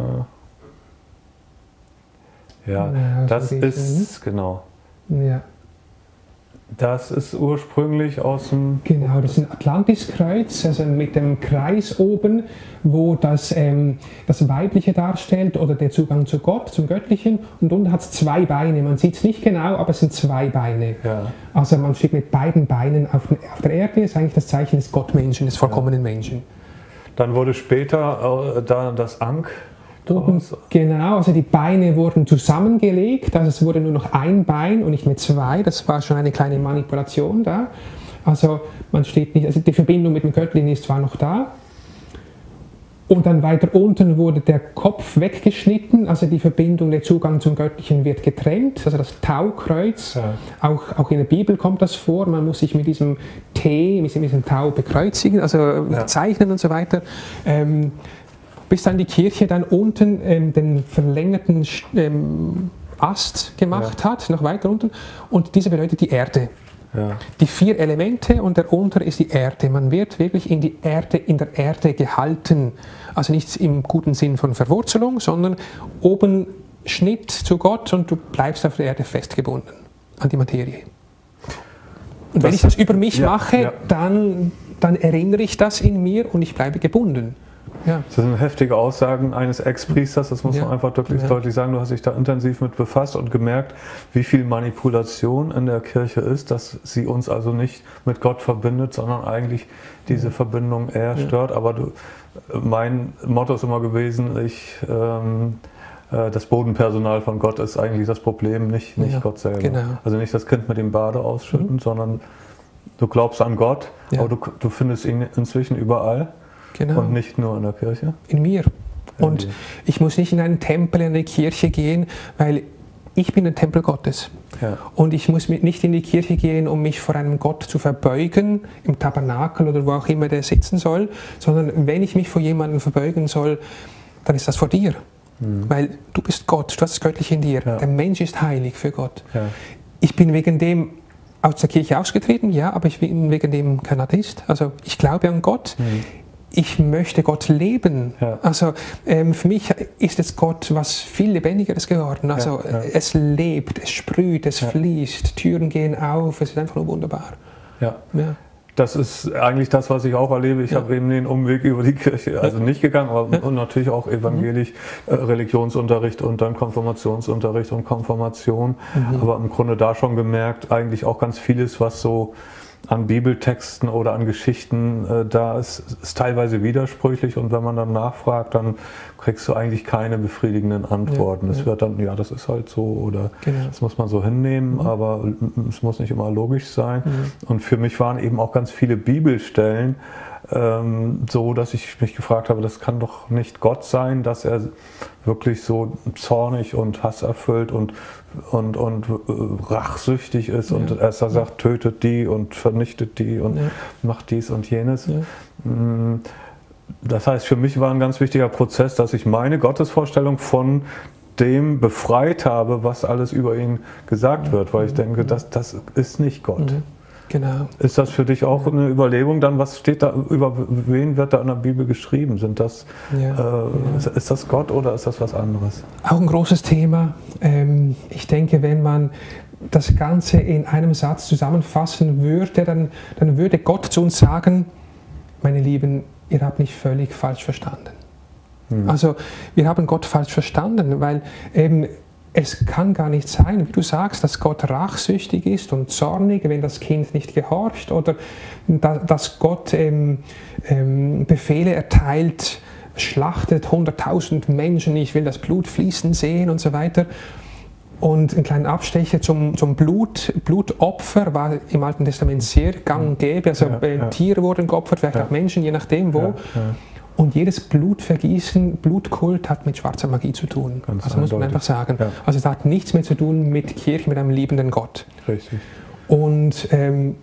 ja, ja, das ist, genau. Ja. Das ist ursprünglich aus dem... Genau, das ist ein Atlantiskreuz, also mit dem Kreis oben, wo das, ähm, das Weibliche darstellt oder der Zugang zu Gott, zum Göttlichen. Und unten hat es zwei Beine, man sieht es nicht genau, aber es sind zwei Beine. Ja. Also man steht mit beiden Beinen auf, auf der Erde, ist eigentlich das Zeichen des Gottmenschen, des vollkommenen ja. Menschen. Dann wurde später äh, da das Ankh. Wurden, genau, also die Beine wurden zusammengelegt, also es wurde nur noch ein Bein und nicht mehr zwei, das war schon eine kleine Manipulation da. Also man steht nicht, also die Verbindung mit dem Göttlichen ist zwar noch da. Und dann weiter unten wurde der Kopf weggeschnitten, also die Verbindung, der Zugang zum Göttlichen wird getrennt, also das Taukreuz, ja. auch, auch in der Bibel kommt das vor, man muss sich mit diesem T, mit diesem Tau bekreuzigen, also ja. zeichnen und so weiter. Ähm, bis dann die Kirche dann unten ähm, den verlängerten ähm, Ast gemacht ja. hat, noch weiter unten, und diese bedeutet die Erde. Ja. Die vier Elemente und der unter ist die Erde. Man wird wirklich in die Erde, in der Erde gehalten. Also nicht im guten Sinn von Verwurzelung, sondern oben Schnitt zu Gott und du bleibst auf der Erde festgebunden an die Materie. Und das, wenn ich das über mich ja, mache, ja. Dann, dann erinnere ich das in mir und ich bleibe gebunden. Ja. Das sind heftige Aussagen eines Ex-Priesters, das muss ja. man einfach wirklich ja. deutlich sagen. Du hast dich da intensiv mit befasst und gemerkt, wie viel Manipulation in der Kirche ist, dass sie uns also nicht mit Gott verbindet, sondern eigentlich diese ja. Verbindung eher ja. stört. Aber du, mein Motto ist immer gewesen, ich, ähm, äh, das Bodenpersonal von Gott ist eigentlich das Problem, nicht, nicht ja. Gott selber. Genau. Also nicht das Kind mit dem Bade ausschütten, mhm. sondern du glaubst an Gott, ja. aber du, du findest ihn inzwischen überall. Genau. Und nicht nur in der Kirche? In mir. Und ich muss nicht in einen Tempel, in eine Kirche gehen, weil ich bin ein Tempel Gottes. Ja. Und ich muss nicht in die Kirche gehen, um mich vor einem Gott zu verbeugen, im Tabernakel oder wo auch immer der sitzen soll, sondern wenn ich mich vor jemandem verbeugen soll, dann ist das vor dir. Mhm. Weil du bist Gott, du hast das Göttliche in dir. Ja. Der Mensch ist heilig für Gott. Ja. Ich bin wegen dem aus der Kirche ausgetreten, ja, aber ich bin wegen dem kein Atheist. Also ich glaube an Gott. Mhm. Ich möchte Gott leben. Ja. Also ähm, für mich ist es Gott was viel Lebendigeres geworden. Also ja, ja. es lebt, es sprüht, es ja. fließt, Türen gehen auf, es ist einfach nur wunderbar. Ja. Ja. Das ist eigentlich das, was ich auch erlebe. Ich ja. habe eben den Umweg über die Kirche, also nicht gegangen, aber ja. natürlich auch evangelisch, äh, Religionsunterricht und dann Konfirmationsunterricht und Konfirmation. Mhm. Aber im Grunde da schon gemerkt, eigentlich auch ganz vieles, was so an Bibeltexten oder an Geschichten äh, da ist, ist teilweise widersprüchlich, und wenn man dann nachfragt, dann kriegst du eigentlich keine befriedigenden Antworten. Es ja, ja. wird dann, ja, das ist halt so, oder genau. das muss man so hinnehmen, mhm. aber es muss nicht immer logisch sein. Mhm. Und für mich waren eben auch ganz viele Bibelstellen ähm, so, dass ich mich gefragt habe, das kann doch nicht Gott sein, dass er wirklich so zornig und hasserfüllt und und, und äh, rachsüchtig ist ja. und er sagt, tötet die und vernichtet die und ja. macht dies und jenes. Ja. Das heißt, für mich war ein ganz wichtiger Prozess, dass ich meine Gottesvorstellung von dem befreit habe, was alles über ihn gesagt wird, weil ich denke, das, das ist nicht Gott. Mhm. Genau. Ist das für dich auch eine Überlegung dann, was steht da, über wen wird da in der Bibel geschrieben? Sind das, ja, äh, ja. Ist, ist das Gott oder ist das was anderes? Auch ein großes Thema. Ähm, ich denke, wenn man das Ganze in einem Satz zusammenfassen würde, dann, dann würde Gott zu uns sagen, meine Lieben, ihr habt mich völlig falsch verstanden. Hm. Also wir haben Gott falsch verstanden, weil eben es kann gar nicht sein, wie du sagst, dass Gott rachsüchtig ist und zornig, wenn das Kind nicht gehorcht, oder dass Gott ähm, ähm, Befehle erteilt, schlachtet hunderttausend Menschen, ich will das Blut fließen sehen und so weiter. Und ein kleiner Abstecher zum, zum Blut, Blutopfer war im Alten Testament sehr gang und gäbe, also ja, ja. Tiere wurden geopfert, vielleicht ja. auch Menschen, je nachdem wo. Ja, ja. Und jedes Blutvergießen, Blutkult hat mit schwarzer Magie zu tun. Ganz also muss man einfach sagen. Ja. Also es hat nichts mehr zu tun mit Kirche, mit einem liebenden Gott. Richtig. Und ähm,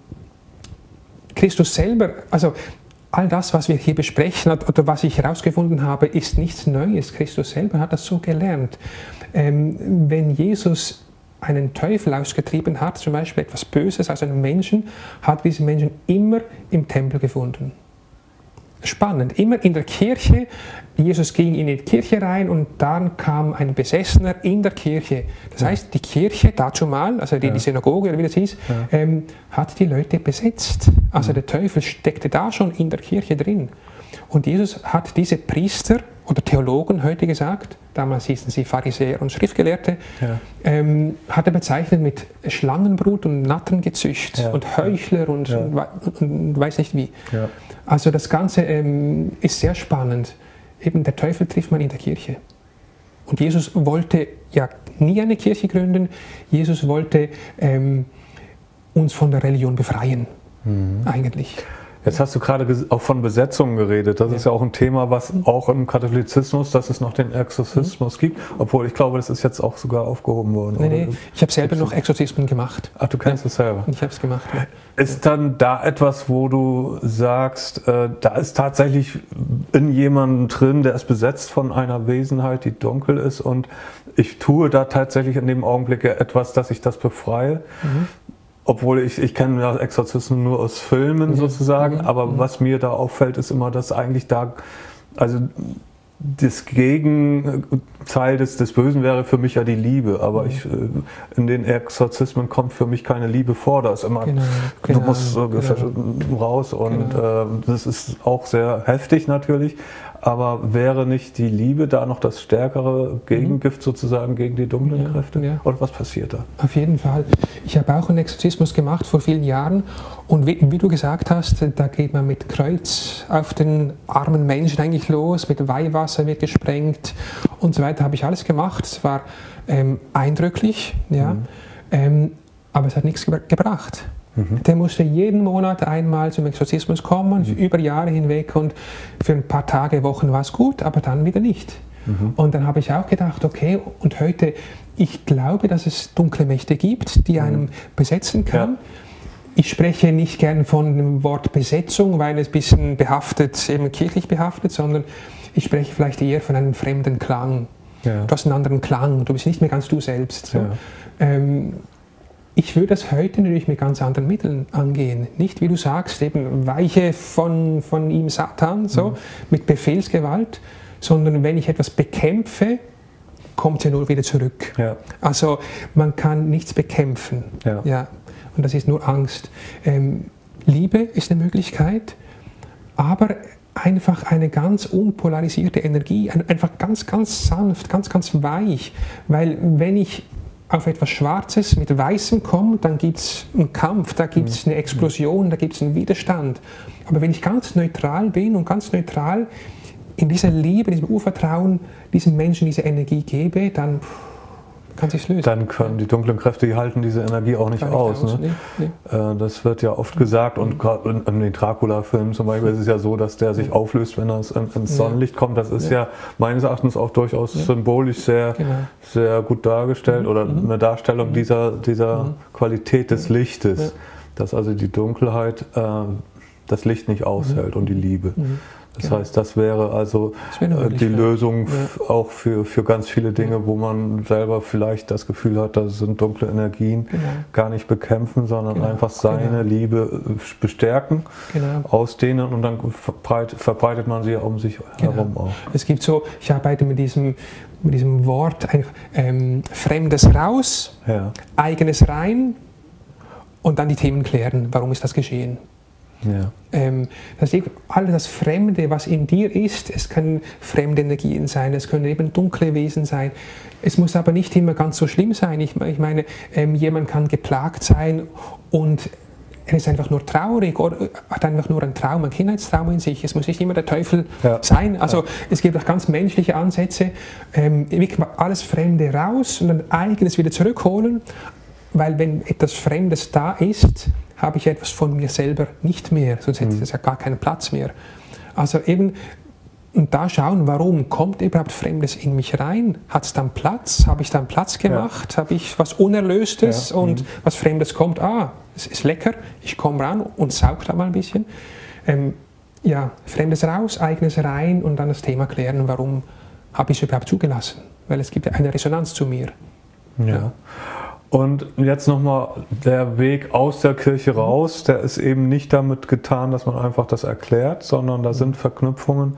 Christus selber, also all das, was wir hier besprechen oder was ich herausgefunden habe, ist nichts Neues. Christus selber hat das so gelernt. Ähm, wenn Jesus einen Teufel ausgetrieben hat, zum Beispiel etwas Böses, also einen Menschen, hat diesen Menschen immer im Tempel gefunden. Spannend, immer in der Kirche. Jesus ging in die Kirche rein und dann kam ein Besessener in der Kirche. Das heißt, die Kirche dazu mal, also die, ja. die Synagoge oder wie das hieß, ja. ähm, hat die Leute besetzt. Also ja. der Teufel steckte da schon in der Kirche drin. Und Jesus hat diese Priester oder Theologen heute gesagt, damals hießen sie Pharisäer und Schriftgelehrte, ja. ähm, hat er bezeichnet mit Schlangenbrut und Nattengezücht ja. und Heuchler und, ja. und, und, und weiß nicht wie. Ja. Also das Ganze ähm, ist sehr spannend. Eben der Teufel trifft man in der Kirche. Und Jesus wollte ja nie eine Kirche gründen. Jesus wollte ähm, uns von der Religion befreien, mhm. eigentlich. Jetzt hast du gerade auch von Besetzungen geredet. Das ja. ist ja auch ein Thema, was auch im Katholizismus, dass es noch den Exorzismus mhm. gibt. Obwohl ich glaube, das ist jetzt auch sogar aufgehoben worden. Nee, nee. Ich habe selber noch Exorzismen gemacht. Ach, du kennst es selber? Ich habe es gemacht. Ja. Ist dann da etwas, wo du sagst, äh, da ist tatsächlich in jemandem drin, der ist besetzt von einer Wesenheit, die dunkel ist, und ich tue da tatsächlich in dem Augenblick etwas, dass ich das befreie? Mhm. Obwohl ich, ich kenne ja Exorzismen nur aus Filmen sozusagen, mhm. aber mhm. was mir da auffällt, ist immer, dass eigentlich da, also das Gegenteil des, des Bösen wäre für mich ja die Liebe, aber mhm. ich, in den Exorzismen kommt für mich keine Liebe vor, da ist immer, genau, du genau, musst äh, genau. raus und genau. äh, das ist auch sehr heftig natürlich. Aber wäre nicht die Liebe da noch das stärkere Gegengift mhm. sozusagen gegen die dunklen ja, Kräfte? Ja. Oder was passiert da? Auf jeden Fall. Ich habe auch einen Exorzismus gemacht vor vielen Jahren und wie, wie du gesagt hast, da geht man mit Kreuz auf den armen Menschen eigentlich los, mit Weihwasser wird gesprengt und so weiter. Habe ich alles gemacht. Es war ähm, eindrücklich, ja, mhm. ähm, aber es hat nichts gebra- gebracht. Mhm. Der musste jeden Monat einmal zum Exorzismus kommen, mhm. über Jahre hinweg, und für ein paar Tage, Wochen war es gut, aber dann wieder nicht. Mhm. Und dann habe ich auch gedacht, okay, und heute, ich glaube, dass es dunkle Mächte gibt, die einem mhm. besetzen kann. Ja. Ich spreche nicht gern von dem Wort Besetzung, weil es ein bisschen behaftet, eben kirchlich behaftet, sondern ich spreche vielleicht eher von einem fremden Klang. Ja. Du hast einen anderen Klang, du bist nicht mehr ganz du selbst. So. Ja. Ähm, Ich würde das heute natürlich mit ganz anderen Mitteln angehen. Nicht, wie du sagst, eben weiche von, von ihm Satan, so, mhm. mit Befehlsgewalt, sondern wenn ich etwas bekämpfe, kommt es ja nur wieder zurück. Ja. Also man kann nichts bekämpfen. Ja. Ja. Und das ist nur Angst. Ähm, Liebe ist eine Möglichkeit, aber einfach eine ganz unpolarisierte Energie, einfach ganz, ganz sanft, ganz, ganz weich. Weil wenn ich auf etwas Schwarzes mit Weißem komme, dann gibt es einen Kampf, da gibt es eine Explosion, da gibt es einen Widerstand. Aber wenn ich ganz neutral bin und ganz neutral in dieser Liebe, in diesem Urvertrauen diesem Menschen diese Energie gebe, dann kann es sich lösen. Dann können die dunklen Kräfte, die halten diese Energie auch nicht, nicht aus. aus. Ne? Nee, nee. Das wird ja oft gesagt, und gerade in, in den Dracula-Filmen zum Beispiel ist es ja so, dass der sich auflöst, wenn er ins Sonnenlicht kommt. Das ist ja, ja meines Erachtens auch durchaus ja. symbolisch sehr, genau. sehr gut dargestellt, mhm. oder mhm. eine Darstellung mhm. dieser, dieser mhm. Qualität des Lichtes, ja. dass also die Dunkelheit äh, das Licht nicht aushält mhm. und die Liebe. Mhm. Das genau. heißt, das wäre also das wäre die Lösung ja. auch für, für ganz viele Dinge, ja. wo man selber vielleicht das Gefühl hat, das sind dunkle Energien, genau. gar nicht bekämpfen, sondern genau. einfach seine genau. Liebe bestärken, genau. ausdehnen, und dann verbreitet, verbreitet man sie um sich genau. herum auch. Es gibt so, ich arbeite mit diesem, mit diesem Wort, ähm, Fremdes raus, ja. Eigenes rein und dann die Themen klären, warum ist das geschehen. Ja. Ähm, das heißt, alles das Fremde, was in dir ist, es können fremde Energien sein, es können eben dunkle Wesen sein. Es muss aber nicht immer ganz so schlimm sein. Ich, ich meine, ähm, jemand kann geplagt sein und er ist einfach nur traurig oder hat einfach nur einen Traum, ein Kindheitstraum in sich. Es muss nicht immer der Teufel ja. sein. Also ja. es gibt auch ganz menschliche Ansätze. Ähm, wirklich alles Fremde raus und dann Eigenes wieder zurückholen, weil wenn etwas Fremdes da ist, habe ich etwas von mir selber nicht mehr, sonst hätte es ja gar keinen Platz mehr. Also eben, und da schauen, warum kommt überhaupt Fremdes in mich rein? Hat es dann Platz? Habe ich dann Platz gemacht? Ja. Habe ich was Unerlöstes ja. und mhm. was Fremdes kommt? Ah, es ist lecker, ich komme ran und saug da mal ein bisschen. Ähm, ja, Fremdes raus, Eigenes rein und dann das Thema klären, warum habe ich es überhaupt zugelassen? Weil es gibt ja eine Resonanz zu mir. Ja. ja. Und jetzt nochmal der Weg aus der Kirche raus, der ist eben nicht damit getan, dass man einfach das erklärt, sondern da sind Verknüpfungen.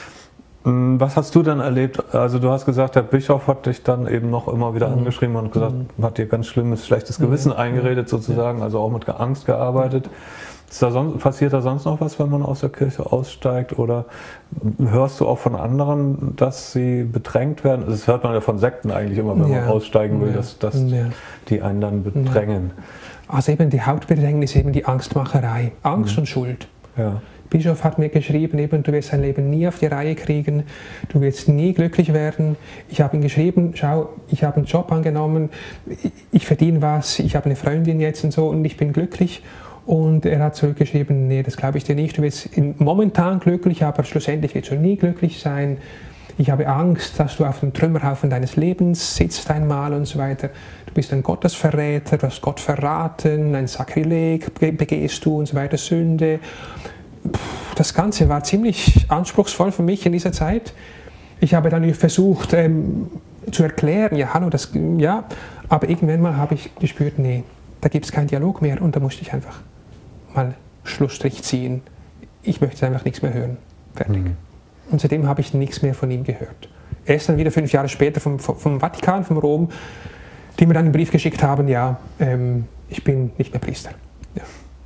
Was hast du denn erlebt? Also du hast gesagt, der Bischof hat dich dann eben noch immer wieder angeschrieben und gesagt, hat dir ganz schlimmes, schlechtes Gewissen eingeredet sozusagen, also auch mit Angst gearbeitet. Ist da sonst, passiert da sonst noch was, wenn man aus der Kirche aussteigt? Oder hörst du auch von anderen, dass sie bedrängt werden? Das hört man ja von Sekten eigentlich immer, wenn ja. man aussteigen will, ja. dass, dass ja. die einen dann bedrängen. Also eben die Hauptbedrängnis ist eben die Angstmacherei. Angst mhm. und Schuld. Ja. Bischof hat mir geschrieben, eben, du wirst dein Leben nie auf die Reihe kriegen, du wirst nie glücklich werden. Ich habe ihm geschrieben, schau, ich habe einen Job angenommen, ich, ich verdiene was, ich habe eine Freundin jetzt und so und ich bin glücklich. Und er hat zurückgeschrieben, nee, das glaube ich dir nicht, du wirst momentan glücklich, aber schlussendlich wirst du nie glücklich sein. Ich habe Angst, dass du auf dem Trümmerhaufen deines Lebens sitzt einmal und so weiter. Du bist ein Gottesverräter, du hast Gott verraten, ein Sakrileg begehst du und so weiter, Sünde. Das Ganze war ziemlich anspruchsvoll für mich in dieser Zeit. Ich habe dann versucht ähm, zu erklären, ja, hallo, das, ja, aber irgendwann mal habe ich gespürt, nee, da gibt es keinen Dialog mehr und da musste ich einfach mal Schlussstrich ziehen. Ich möchte einfach nichts mehr hören. Fertig. Mhm. Und seitdem habe ich nichts mehr von ihm gehört. Erst dann wieder fünf Jahre später vom, vom Vatikan, vom Rom, die mir dann einen Brief geschickt haben, ja, ähm, ich bin nicht mehr Priester. Ja.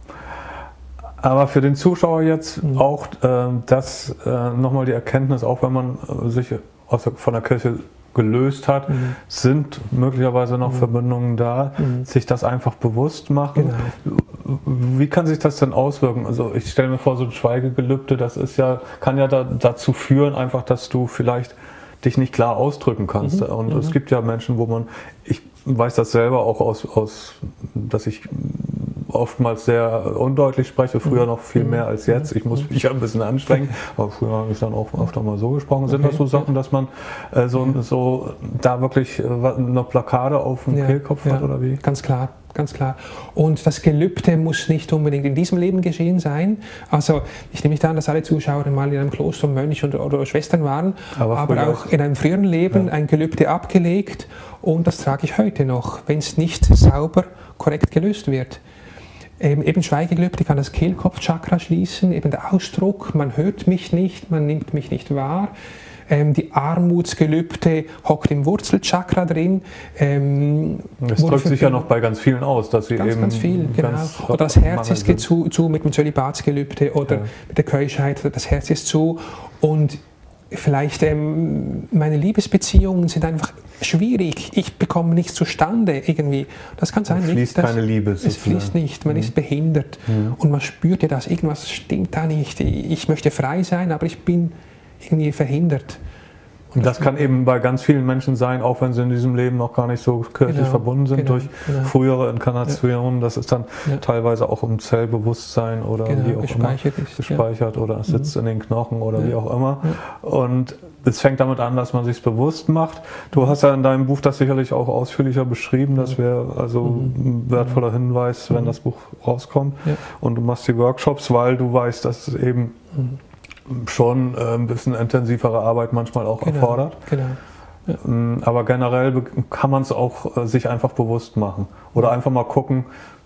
Aber für den Zuschauer jetzt mhm. auch äh, das äh, nochmal die Erkenntnis, auch wenn man äh, sich aus der, von der Kirche gelöst hat, mhm. sind möglicherweise noch mhm. Verbindungen da, mhm. sich das einfach bewusst machen. Genau. Wie kann sich das denn auswirken? Also ich stelle mir vor, so ein Schweigegelübde, das ist ja, kann ja da, dazu führen, einfach, dass du vielleicht dich nicht klar ausdrücken kannst. Mhm. Und mhm. es gibt ja Menschen, wo man, ich weiß das selber auch aus, aus dass ich oftmals sehr undeutlich spreche, früher noch viel mehr als jetzt. Ich muss mich ja ein bisschen anstrengen, aber früher habe ich dann auch öfter mal so gesprochen. Sind okay. das so Sachen, dass man äh, so, so da wirklich äh, eine Blockade auf dem ja, Kehlkopf ja, hat oder wie? Ganz klar. Ganz klar. Und das Gelübde muss nicht unbedingt in diesem Leben geschehen sein. Also ich nehme nicht an, dass alle Zuschauer mal in einem Kloster Mönch oder, oder Schwestern waren, aber, aber auch in einem früheren Leben ja. ein Gelübde abgelegt und das trage ich heute noch, wenn es nicht sauber, korrekt gelöst wird. Eben, eben Schweigegelübde kann das Kehlkopfchakra schließen, eben der Ausdruck, man hört mich nicht, man nimmt mich nicht wahr. Ähm, die Armutsgelübde hockt im Wurzelchakra drin. Ähm, das drückt sich ja noch bei ganz vielen aus, dass sie ganz, eben ganz viel, genau. Oder das Herz ist zu, zu mit dem Zölibatsgelübde oder ja. mit der Keuschheit, das Herz ist zu. Und vielleicht ähm, meine Liebesbeziehungen sind einfach schwierig. Ich bekomme nichts zustande irgendwie. Das kann sein. Es fließt nicht, keine Liebe. Es fließt nicht. Man mhm. ist behindert mhm. und man spürt ja, dass irgendwas stimmt da nicht. Ich möchte frei sein, aber ich bin irgendwie verhindert. Und das kann eben bei ganz vielen Menschen sein, auch wenn sie in diesem Leben noch gar nicht so kirchlich genau, verbunden sind genau, durch genau. frühere Inkarnationen. Ja. Das ist dann ja. teilweise auch im Zellbewusstsein oder genau, wie auch gespeichert immer ist, gespeichert ja. oder sitzt mhm. in den Knochen oder ja. wie auch immer. Ja. Und es fängt damit an, dass man sich bewusst macht. Du hast ja in deinem Buch das sicherlich auch ausführlicher beschrieben. Das wäre also mhm. ein wertvoller Hinweis, wenn mhm. das Buch rauskommt. Ja. Und du machst die Workshops, weil du weißt, dass es eben mhm. schon äh, ein bisschen intensivere Arbeit manchmal auch genau, erfordert. Genau. Ja. Aber generell kann man es auch äh, sich einfach bewusst machen. Oder einfach mal gucken,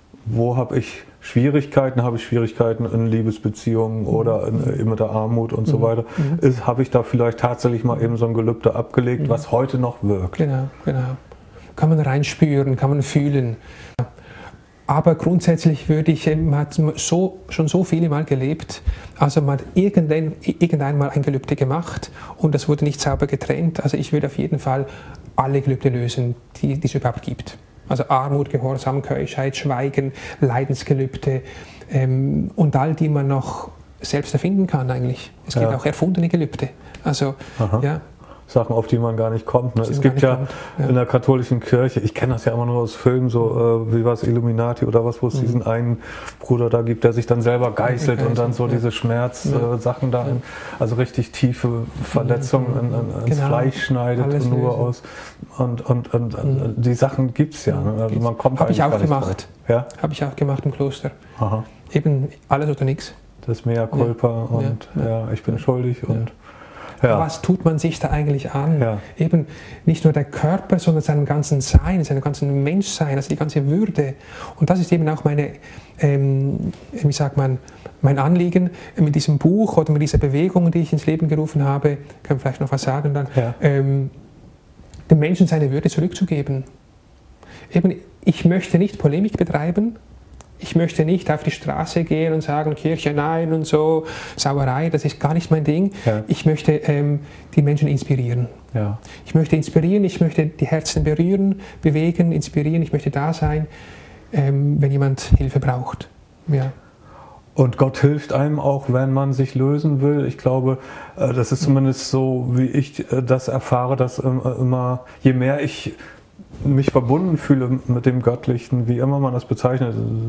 wo habe ich Schwierigkeiten, habe ich Schwierigkeiten in Liebesbeziehungen mhm. oder in, äh, mit der Armut und mhm. so weiter. Mhm. Habe ich da vielleicht tatsächlich mal eben so ein Gelübde abgelegt, mhm. was heute noch wirkt. Genau, genau. Kann man reinspüren, kann man fühlen. Aber grundsätzlich würde ich, man hat so, schon so viele Mal gelebt, also man hat irgendein, irgendein Mal ein Gelübde gemacht und das wurde nicht sauber getrennt. Also ich würde auf jeden Fall alle Gelübde lösen, die, die es überhaupt gibt. Also Armut, Gehorsam, Keuschheit, Schweigen, Leidensgelübde ähm, und all die man noch selbst erfinden kann eigentlich. Es gibt ja. auch erfundene Gelübde. Also, ja. Sachen, auf die man gar nicht kommt. Ne? Es gibt ja, ja in der katholischen Kirche, ich kenne das ja immer nur aus Filmen, so äh, wie war es, Illuminati oder was, wo es mhm. diesen einen Bruder da gibt, der sich dann selber geißelt und dann so ja. diese Schmerzsachen ja. äh, da, in, also richtig tiefe Verletzungen in, in, ins genau. Fleisch schneidet Alles nur lösen. aus. Und, und, und mhm. die Sachen gibt es ja. Ne? Also man kommt Habe ich auch gemacht. Drauf. Ja? Habe ich auch gemacht im Kloster. Aha. Eben alles oder nichts. Das Mea culpa ja. und ja. ja, ich bin schuldig ja. und ja. Was tut man sich da eigentlich an? Ja. Eben nicht nur der Körper, sondern seinem ganzen Sein, seinem ganzen Menschsein, also die ganze Würde. Und das ist eben auch meine, ähm, wie sagt man, mein Anliegen mit diesem Buch oder mit dieser Bewegung, die ich ins Leben gerufen habe, kann ich vielleicht noch was sagen dann, ja. ähm, dem Menschen seine Würde zurückzugeben. Eben, ich möchte nicht Polemik betreiben. Ich möchte nicht auf die Straße gehen und sagen, Kirche nein und so, Sauerei, das ist gar nicht mein Ding. Ja. Ich möchte ähm, die Menschen inspirieren. Ja. Ich möchte inspirieren, ich möchte die Herzen berühren, bewegen, inspirieren. Ich möchte da sein, ähm, wenn jemand Hilfe braucht. Ja. Und Gott hilft einem auch, wenn man sich lösen will. Ich glaube, das ist zumindest so, wie ich das erfahre, dass immer, je mehr ich mich verbunden fühle mit dem Göttlichen, wie immer man das bezeichnet.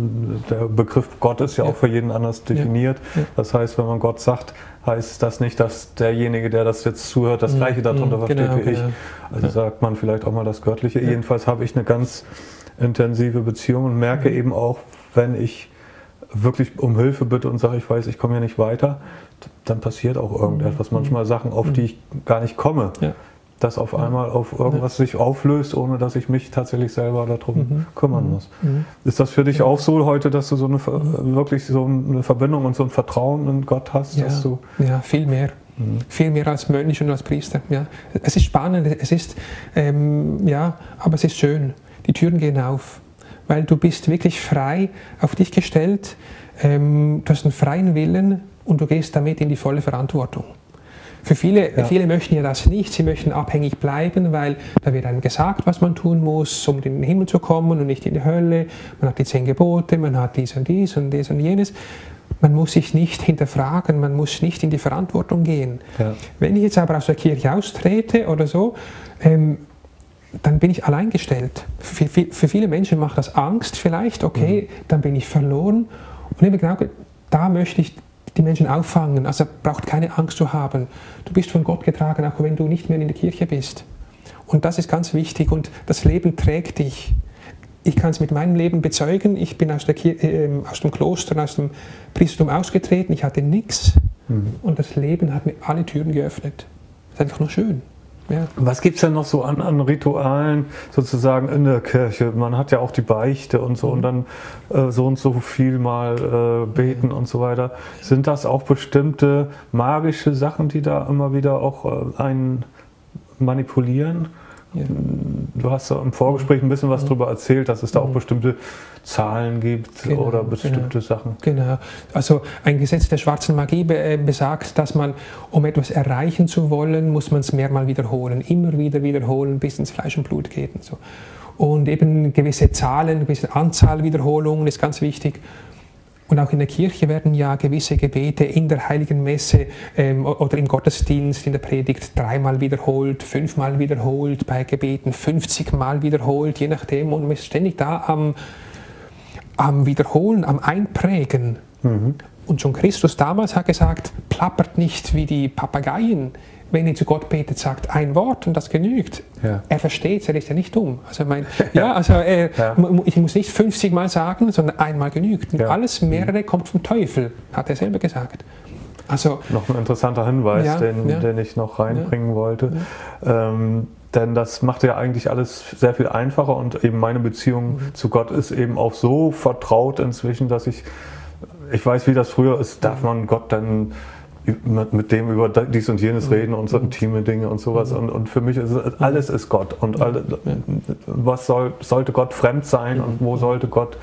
Der Begriff Gott ist ja, ja. auch für jeden anders definiert. Ja. Ja. Das heißt, wenn man Gott sagt, heißt das nicht, dass derjenige, der das jetzt zuhört, das Gleiche darunter versteht genau, wie ich. Genau. Also ja. sagt man vielleicht auch mal das Göttliche. Ja. Jedenfalls habe ich eine ganz intensive Beziehung und merke mhm. eben auch, wenn ich wirklich um Hilfe bitte und sage, ich weiß, ich komme hier nicht weiter, dann passiert auch irgendetwas. Mhm. Manchmal Sachen, auf die ich gar nicht komme. Ja. Dass auf einmal auf irgendwas ja. sich auflöst, ohne dass ich mich tatsächlich selber darum mhm. kümmern muss. Mhm. Ist das für dich ja. auch so heute, dass du so eine mhm. wirklich so eine Verbindung und so ein Vertrauen in Gott hast? Ja, dass du ja viel mehr. Mhm. Viel mehr als Mönch und als Priester. Ja. Es ist spannend, es ist, ähm, ja, aber es ist schön. Die Türen gehen auf, weil du bist wirklich frei auf dich gestellt, ähm, du hast einen freien Willen und du gehst damit in die volle Verantwortung. Für viele, ja. viele möchten ja das nicht, sie möchten abhängig bleiben, weil da wird einem gesagt, was man tun muss, um in den Himmel zu kommen und nicht in die Hölle. Man hat die zehn Gebote, man hat dies und dies und dies und jenes. Man muss sich nicht hinterfragen, man muss nicht in die Verantwortung gehen. Ja. Wenn ich jetzt aber aus der Kirche austrete oder so, ähm, dann bin ich alleingestellt. Für, für, für viele Menschen macht das Angst vielleicht, okay, mhm. dann bin ich verloren. Und eben genau, da möchte ich die Menschen auffangen, also braucht keine Angst zu haben. Du bist von Gott getragen, auch wenn du nicht mehr in der Kirche bist. Und das ist ganz wichtig und das Leben trägt dich. Ich kann es mit meinem Leben bezeugen, ich bin aus, der Kir äh, aus dem Kloster, aus dem Priestertum ausgetreten, ich hatte nichts mhm. und das Leben hat mir alle Türen geöffnet. Das ist einfach nur schön. Ja. Was gibt es denn noch so an, an Ritualen sozusagen in der Kirche? Man hat ja auch die Beichte und so mhm. und dann äh, so und so viel mal äh, beten mhm. und so weiter. Sind das auch bestimmte magische Sachen, die da immer wieder auch äh, einen manipulieren? Ja. Du hast ja im Vorgespräch ein bisschen was mhm. darüber erzählt, dass es da auch bestimmte Zahlen gibt genau, oder bestimmte genau. Sachen. Genau. Also ein Gesetz der schwarzen Magie be besagt, dass man, um etwas erreichen zu wollen, muss man es mehrmal wiederholen, immer wieder wiederholen, bis ins Fleisch und Blut geht. Und, so. Und eben gewisse Zahlen, eine gewisse Anzahl Wiederholungen ist ganz wichtig. Und auch in der Kirche werden ja gewisse Gebete in der Heiligen Messe ähm, oder im Gottesdienst, in der Predigt dreimal wiederholt, fünfmal wiederholt, bei Gebeten fünfzig Mal wiederholt, je nachdem. Und man ist ständig da am, am Wiederholen, am Einprägen. Mhm. Und schon Christus damals hat gesagt, plappert nicht wie die Papageien. Wenn ihr zu Gott betet, sagt ein Wort und das genügt. Ja. Er versteht es, er ist ja nicht dumm. Also, mein, ja, also er, ja. ich muss nicht fünfzig Mal sagen, sondern einmal genügt. Und ja. alles mehrere kommt vom Teufel, hat er selber gesagt. Also, noch ein interessanter Hinweis, ja, den, ja. den ich noch reinbringen ja. wollte. Ja. Ähm, denn das macht ja eigentlich alles sehr viel einfacher und eben meine Beziehung mhm. zu Gott ist eben auch so vertraut inzwischen, dass ich, ich weiß, wie das früher ist, darf man Gott dann mit, mit dem über dies und jenes reden und so intime Dinge und sowas. Und, und für mich ist es, alles ist Gott. Und alle, was soll, sollte Gott fremd sein und wo sollte Gott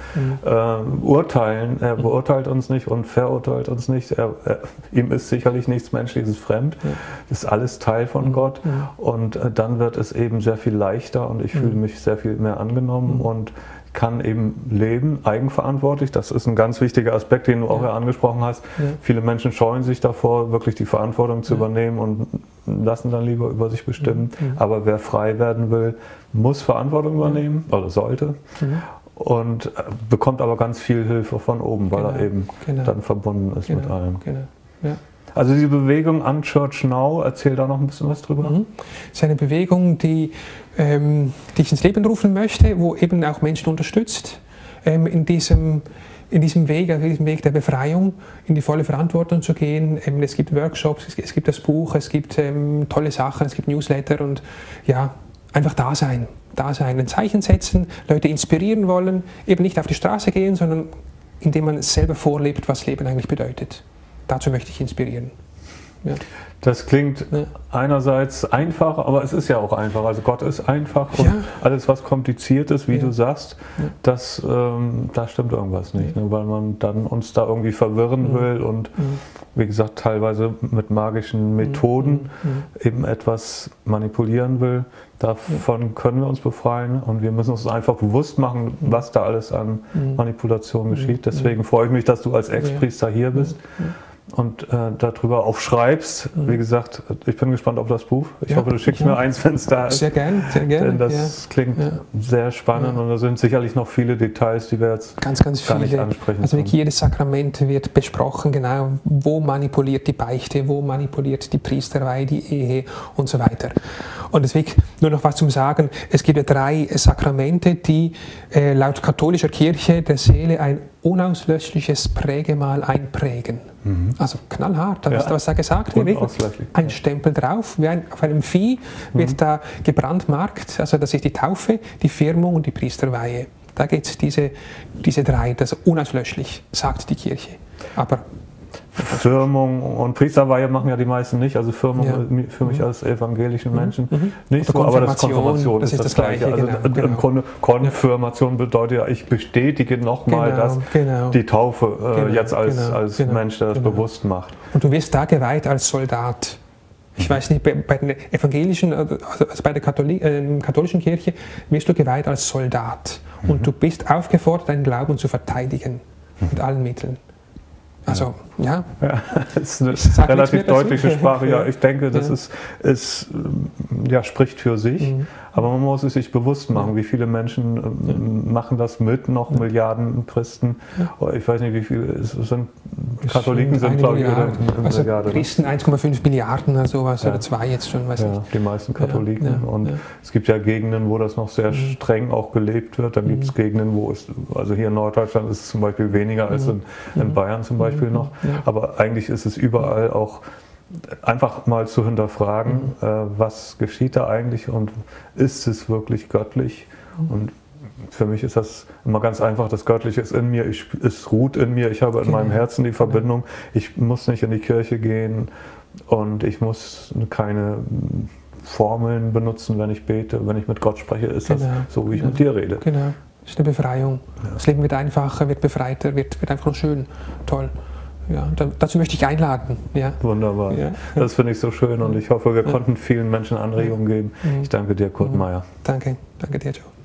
äh, urteilen? Er beurteilt uns nicht und verurteilt uns nicht. Er, er, ihm ist sicherlich nichts Menschliches fremd. Das ist alles Teil von Gott. Und äh, dann wird es eben sehr viel leichter und ich fühle mich sehr viel mehr angenommen und kann eben leben, eigenverantwortlich. Das ist ein ganz wichtiger Aspekt, den du auch ja, ja angesprochen hast. Ja. Viele Menschen scheuen sich davor, wirklich die Verantwortung zu ja. übernehmen und lassen dann lieber über sich bestimmen. Mhm. Aber wer frei werden will, muss Verantwortung übernehmen oder sollte. Mhm. Und bekommt aber ganz viel Hilfe von oben, weil genau. er eben genau. dann verbunden ist genau. mit allem. Genau. Ja. Also die Bewegung Unchurched Now, erzähl da noch ein bisschen was drüber. Mhm. Es ist eine Bewegung, die, ähm, die ich ins Leben rufen möchte, wo eben auch Menschen unterstützt, ähm, in, diesem, in diesem Weg, also diesem Weg der Befreiung, in die volle Verantwortung zu gehen. Ähm, es gibt Workshops, es, es gibt das Buch, es gibt ähm, tolle Sachen, es gibt Newsletter und ja, einfach da sein, da sein, ein Zeichen setzen, Leute inspirieren wollen, eben nicht auf die Straße gehen, sondern indem man selber vorlebt, was Leben eigentlich bedeutet. Dazu möchte ich inspirieren. Ja. Das klingt ja. einerseits einfach, aber es ist ja auch einfach. Also Gott ist einfach und ja. alles, was kompliziert ist, wie ja. du sagst, ja. das, ähm, da stimmt irgendwas nicht, ja. ne? Weil man dann uns da irgendwie verwirren mhm. will und mhm. wie gesagt teilweise mit magischen Methoden mhm. eben etwas manipulieren will. Davon ja. können wir uns befreien und wir müssen uns einfach bewusst machen, mhm. was da alles an mhm. Manipulation geschieht. Deswegen mhm. freue ich mich, dass du als Ex-Priester hier bist. Mhm. Und äh, darüber auch schreibst. Mhm. Wie gesagt, ich bin gespannt auf das Buch. Ich ja, hoffe, du schickst ja. mir eins, wenn es da ist. Sehr gerne, sehr gerne. Denn das ja. klingt ja. sehr spannend ja. und da sind sicherlich noch viele Details, die wir jetzt ganz, ganz gar viele. nicht ansprechen. Also wirklich jedes Sakrament wird besprochen, genau, wo manipuliert die Beichte, wo manipuliert die Priesterweihe, die Ehe und so weiter. Und deswegen nur noch was zum Sagen, es gibt ja drei Sakramente, die äh, laut katholischer Kirche der Seele ein unauslöschliches Prägemal einprägen. Mhm. Also knallhart, ja. was da gesagt wird. Ein Stempel drauf, wie ein, auf einem Vieh wird mhm. da gebrandmarkt, also das ist die Taufe, die Firmung und die Priesterweihe. Da geht es diese, diese drei, das ist unauslöschlich, sagt die Kirche. Aber Firmung und Priesterweihe machen ja die meisten nicht, also Firmung ja. für mich als evangelischen Menschen mhm. nicht so, aber das Konfirmation das ist das, das Gleiche. Also genau, im genau. Grunde Konfirmation bedeutet ja, ich bestätige nochmal, genau, dass genau. die Taufe äh, genau, jetzt als, genau, als genau, Mensch, der das genau. bewusst macht. Und du wirst da geweiht als Soldat. Ich weiß nicht, bei, bei den evangelischen, also bei der Katholi äh, katholischen Kirche wirst du geweiht als Soldat. Mhm. Und du bist aufgefordert, deinen Glauben zu verteidigen mhm. mit allen Mitteln. Also, ja. ja. Das ist eine relativ deutliche Sprache. Ja, ich denke, das ja. ist, ist, ja, spricht für sich. Mhm. Aber man muss es sich bewusst machen, wie viele Menschen ähm, ja. machen das mit, noch ja. Milliarden Christen. Ja. Ich weiß nicht, wie viele es sind. Katholiken sind, glaube ich, oder also Milliarde. Christen eins Komma fünf Milliarden oder sowas, ja. oder zwei jetzt schon, weiß ja, nicht. Die meisten Katholiken. Ja. Und ja. es gibt ja Gegenden, wo das noch sehr mhm. streng auch gelebt wird. Dann mhm. gibt es Gegenden, wo es, also hier in Norddeutschland ist es zum Beispiel weniger als in, in Bayern zum Beispiel mhm. noch. Ja. Aber eigentlich ist es überall auch einfach mal zu hinterfragen, mhm. äh, was geschieht da eigentlich und ist es wirklich göttlich? Mhm. Und für mich ist das immer ganz einfach, das Göttliche ist in mir, ich, es ruht in mir, ich habe in genau. meinem Herzen die Verbindung, ich muss nicht in die Kirche gehen und ich muss keine Formeln benutzen, wenn ich bete, wenn ich mit Gott spreche, ist genau. das so, wie ich genau. mit dir rede. Genau, das ist eine Befreiung. Ja. Das Leben wird einfacher, wird befreiter, wird, wird einfach nur schön, toll. Ja, da, dazu möchte ich einladen. Ja. Wunderbar. Ja. Das finde ich so schön und ich hoffe, wir ja. konnten vielen Menschen Anregungen geben. Ich danke dir, Kurt Meyer. Danke, danke dir, Joe.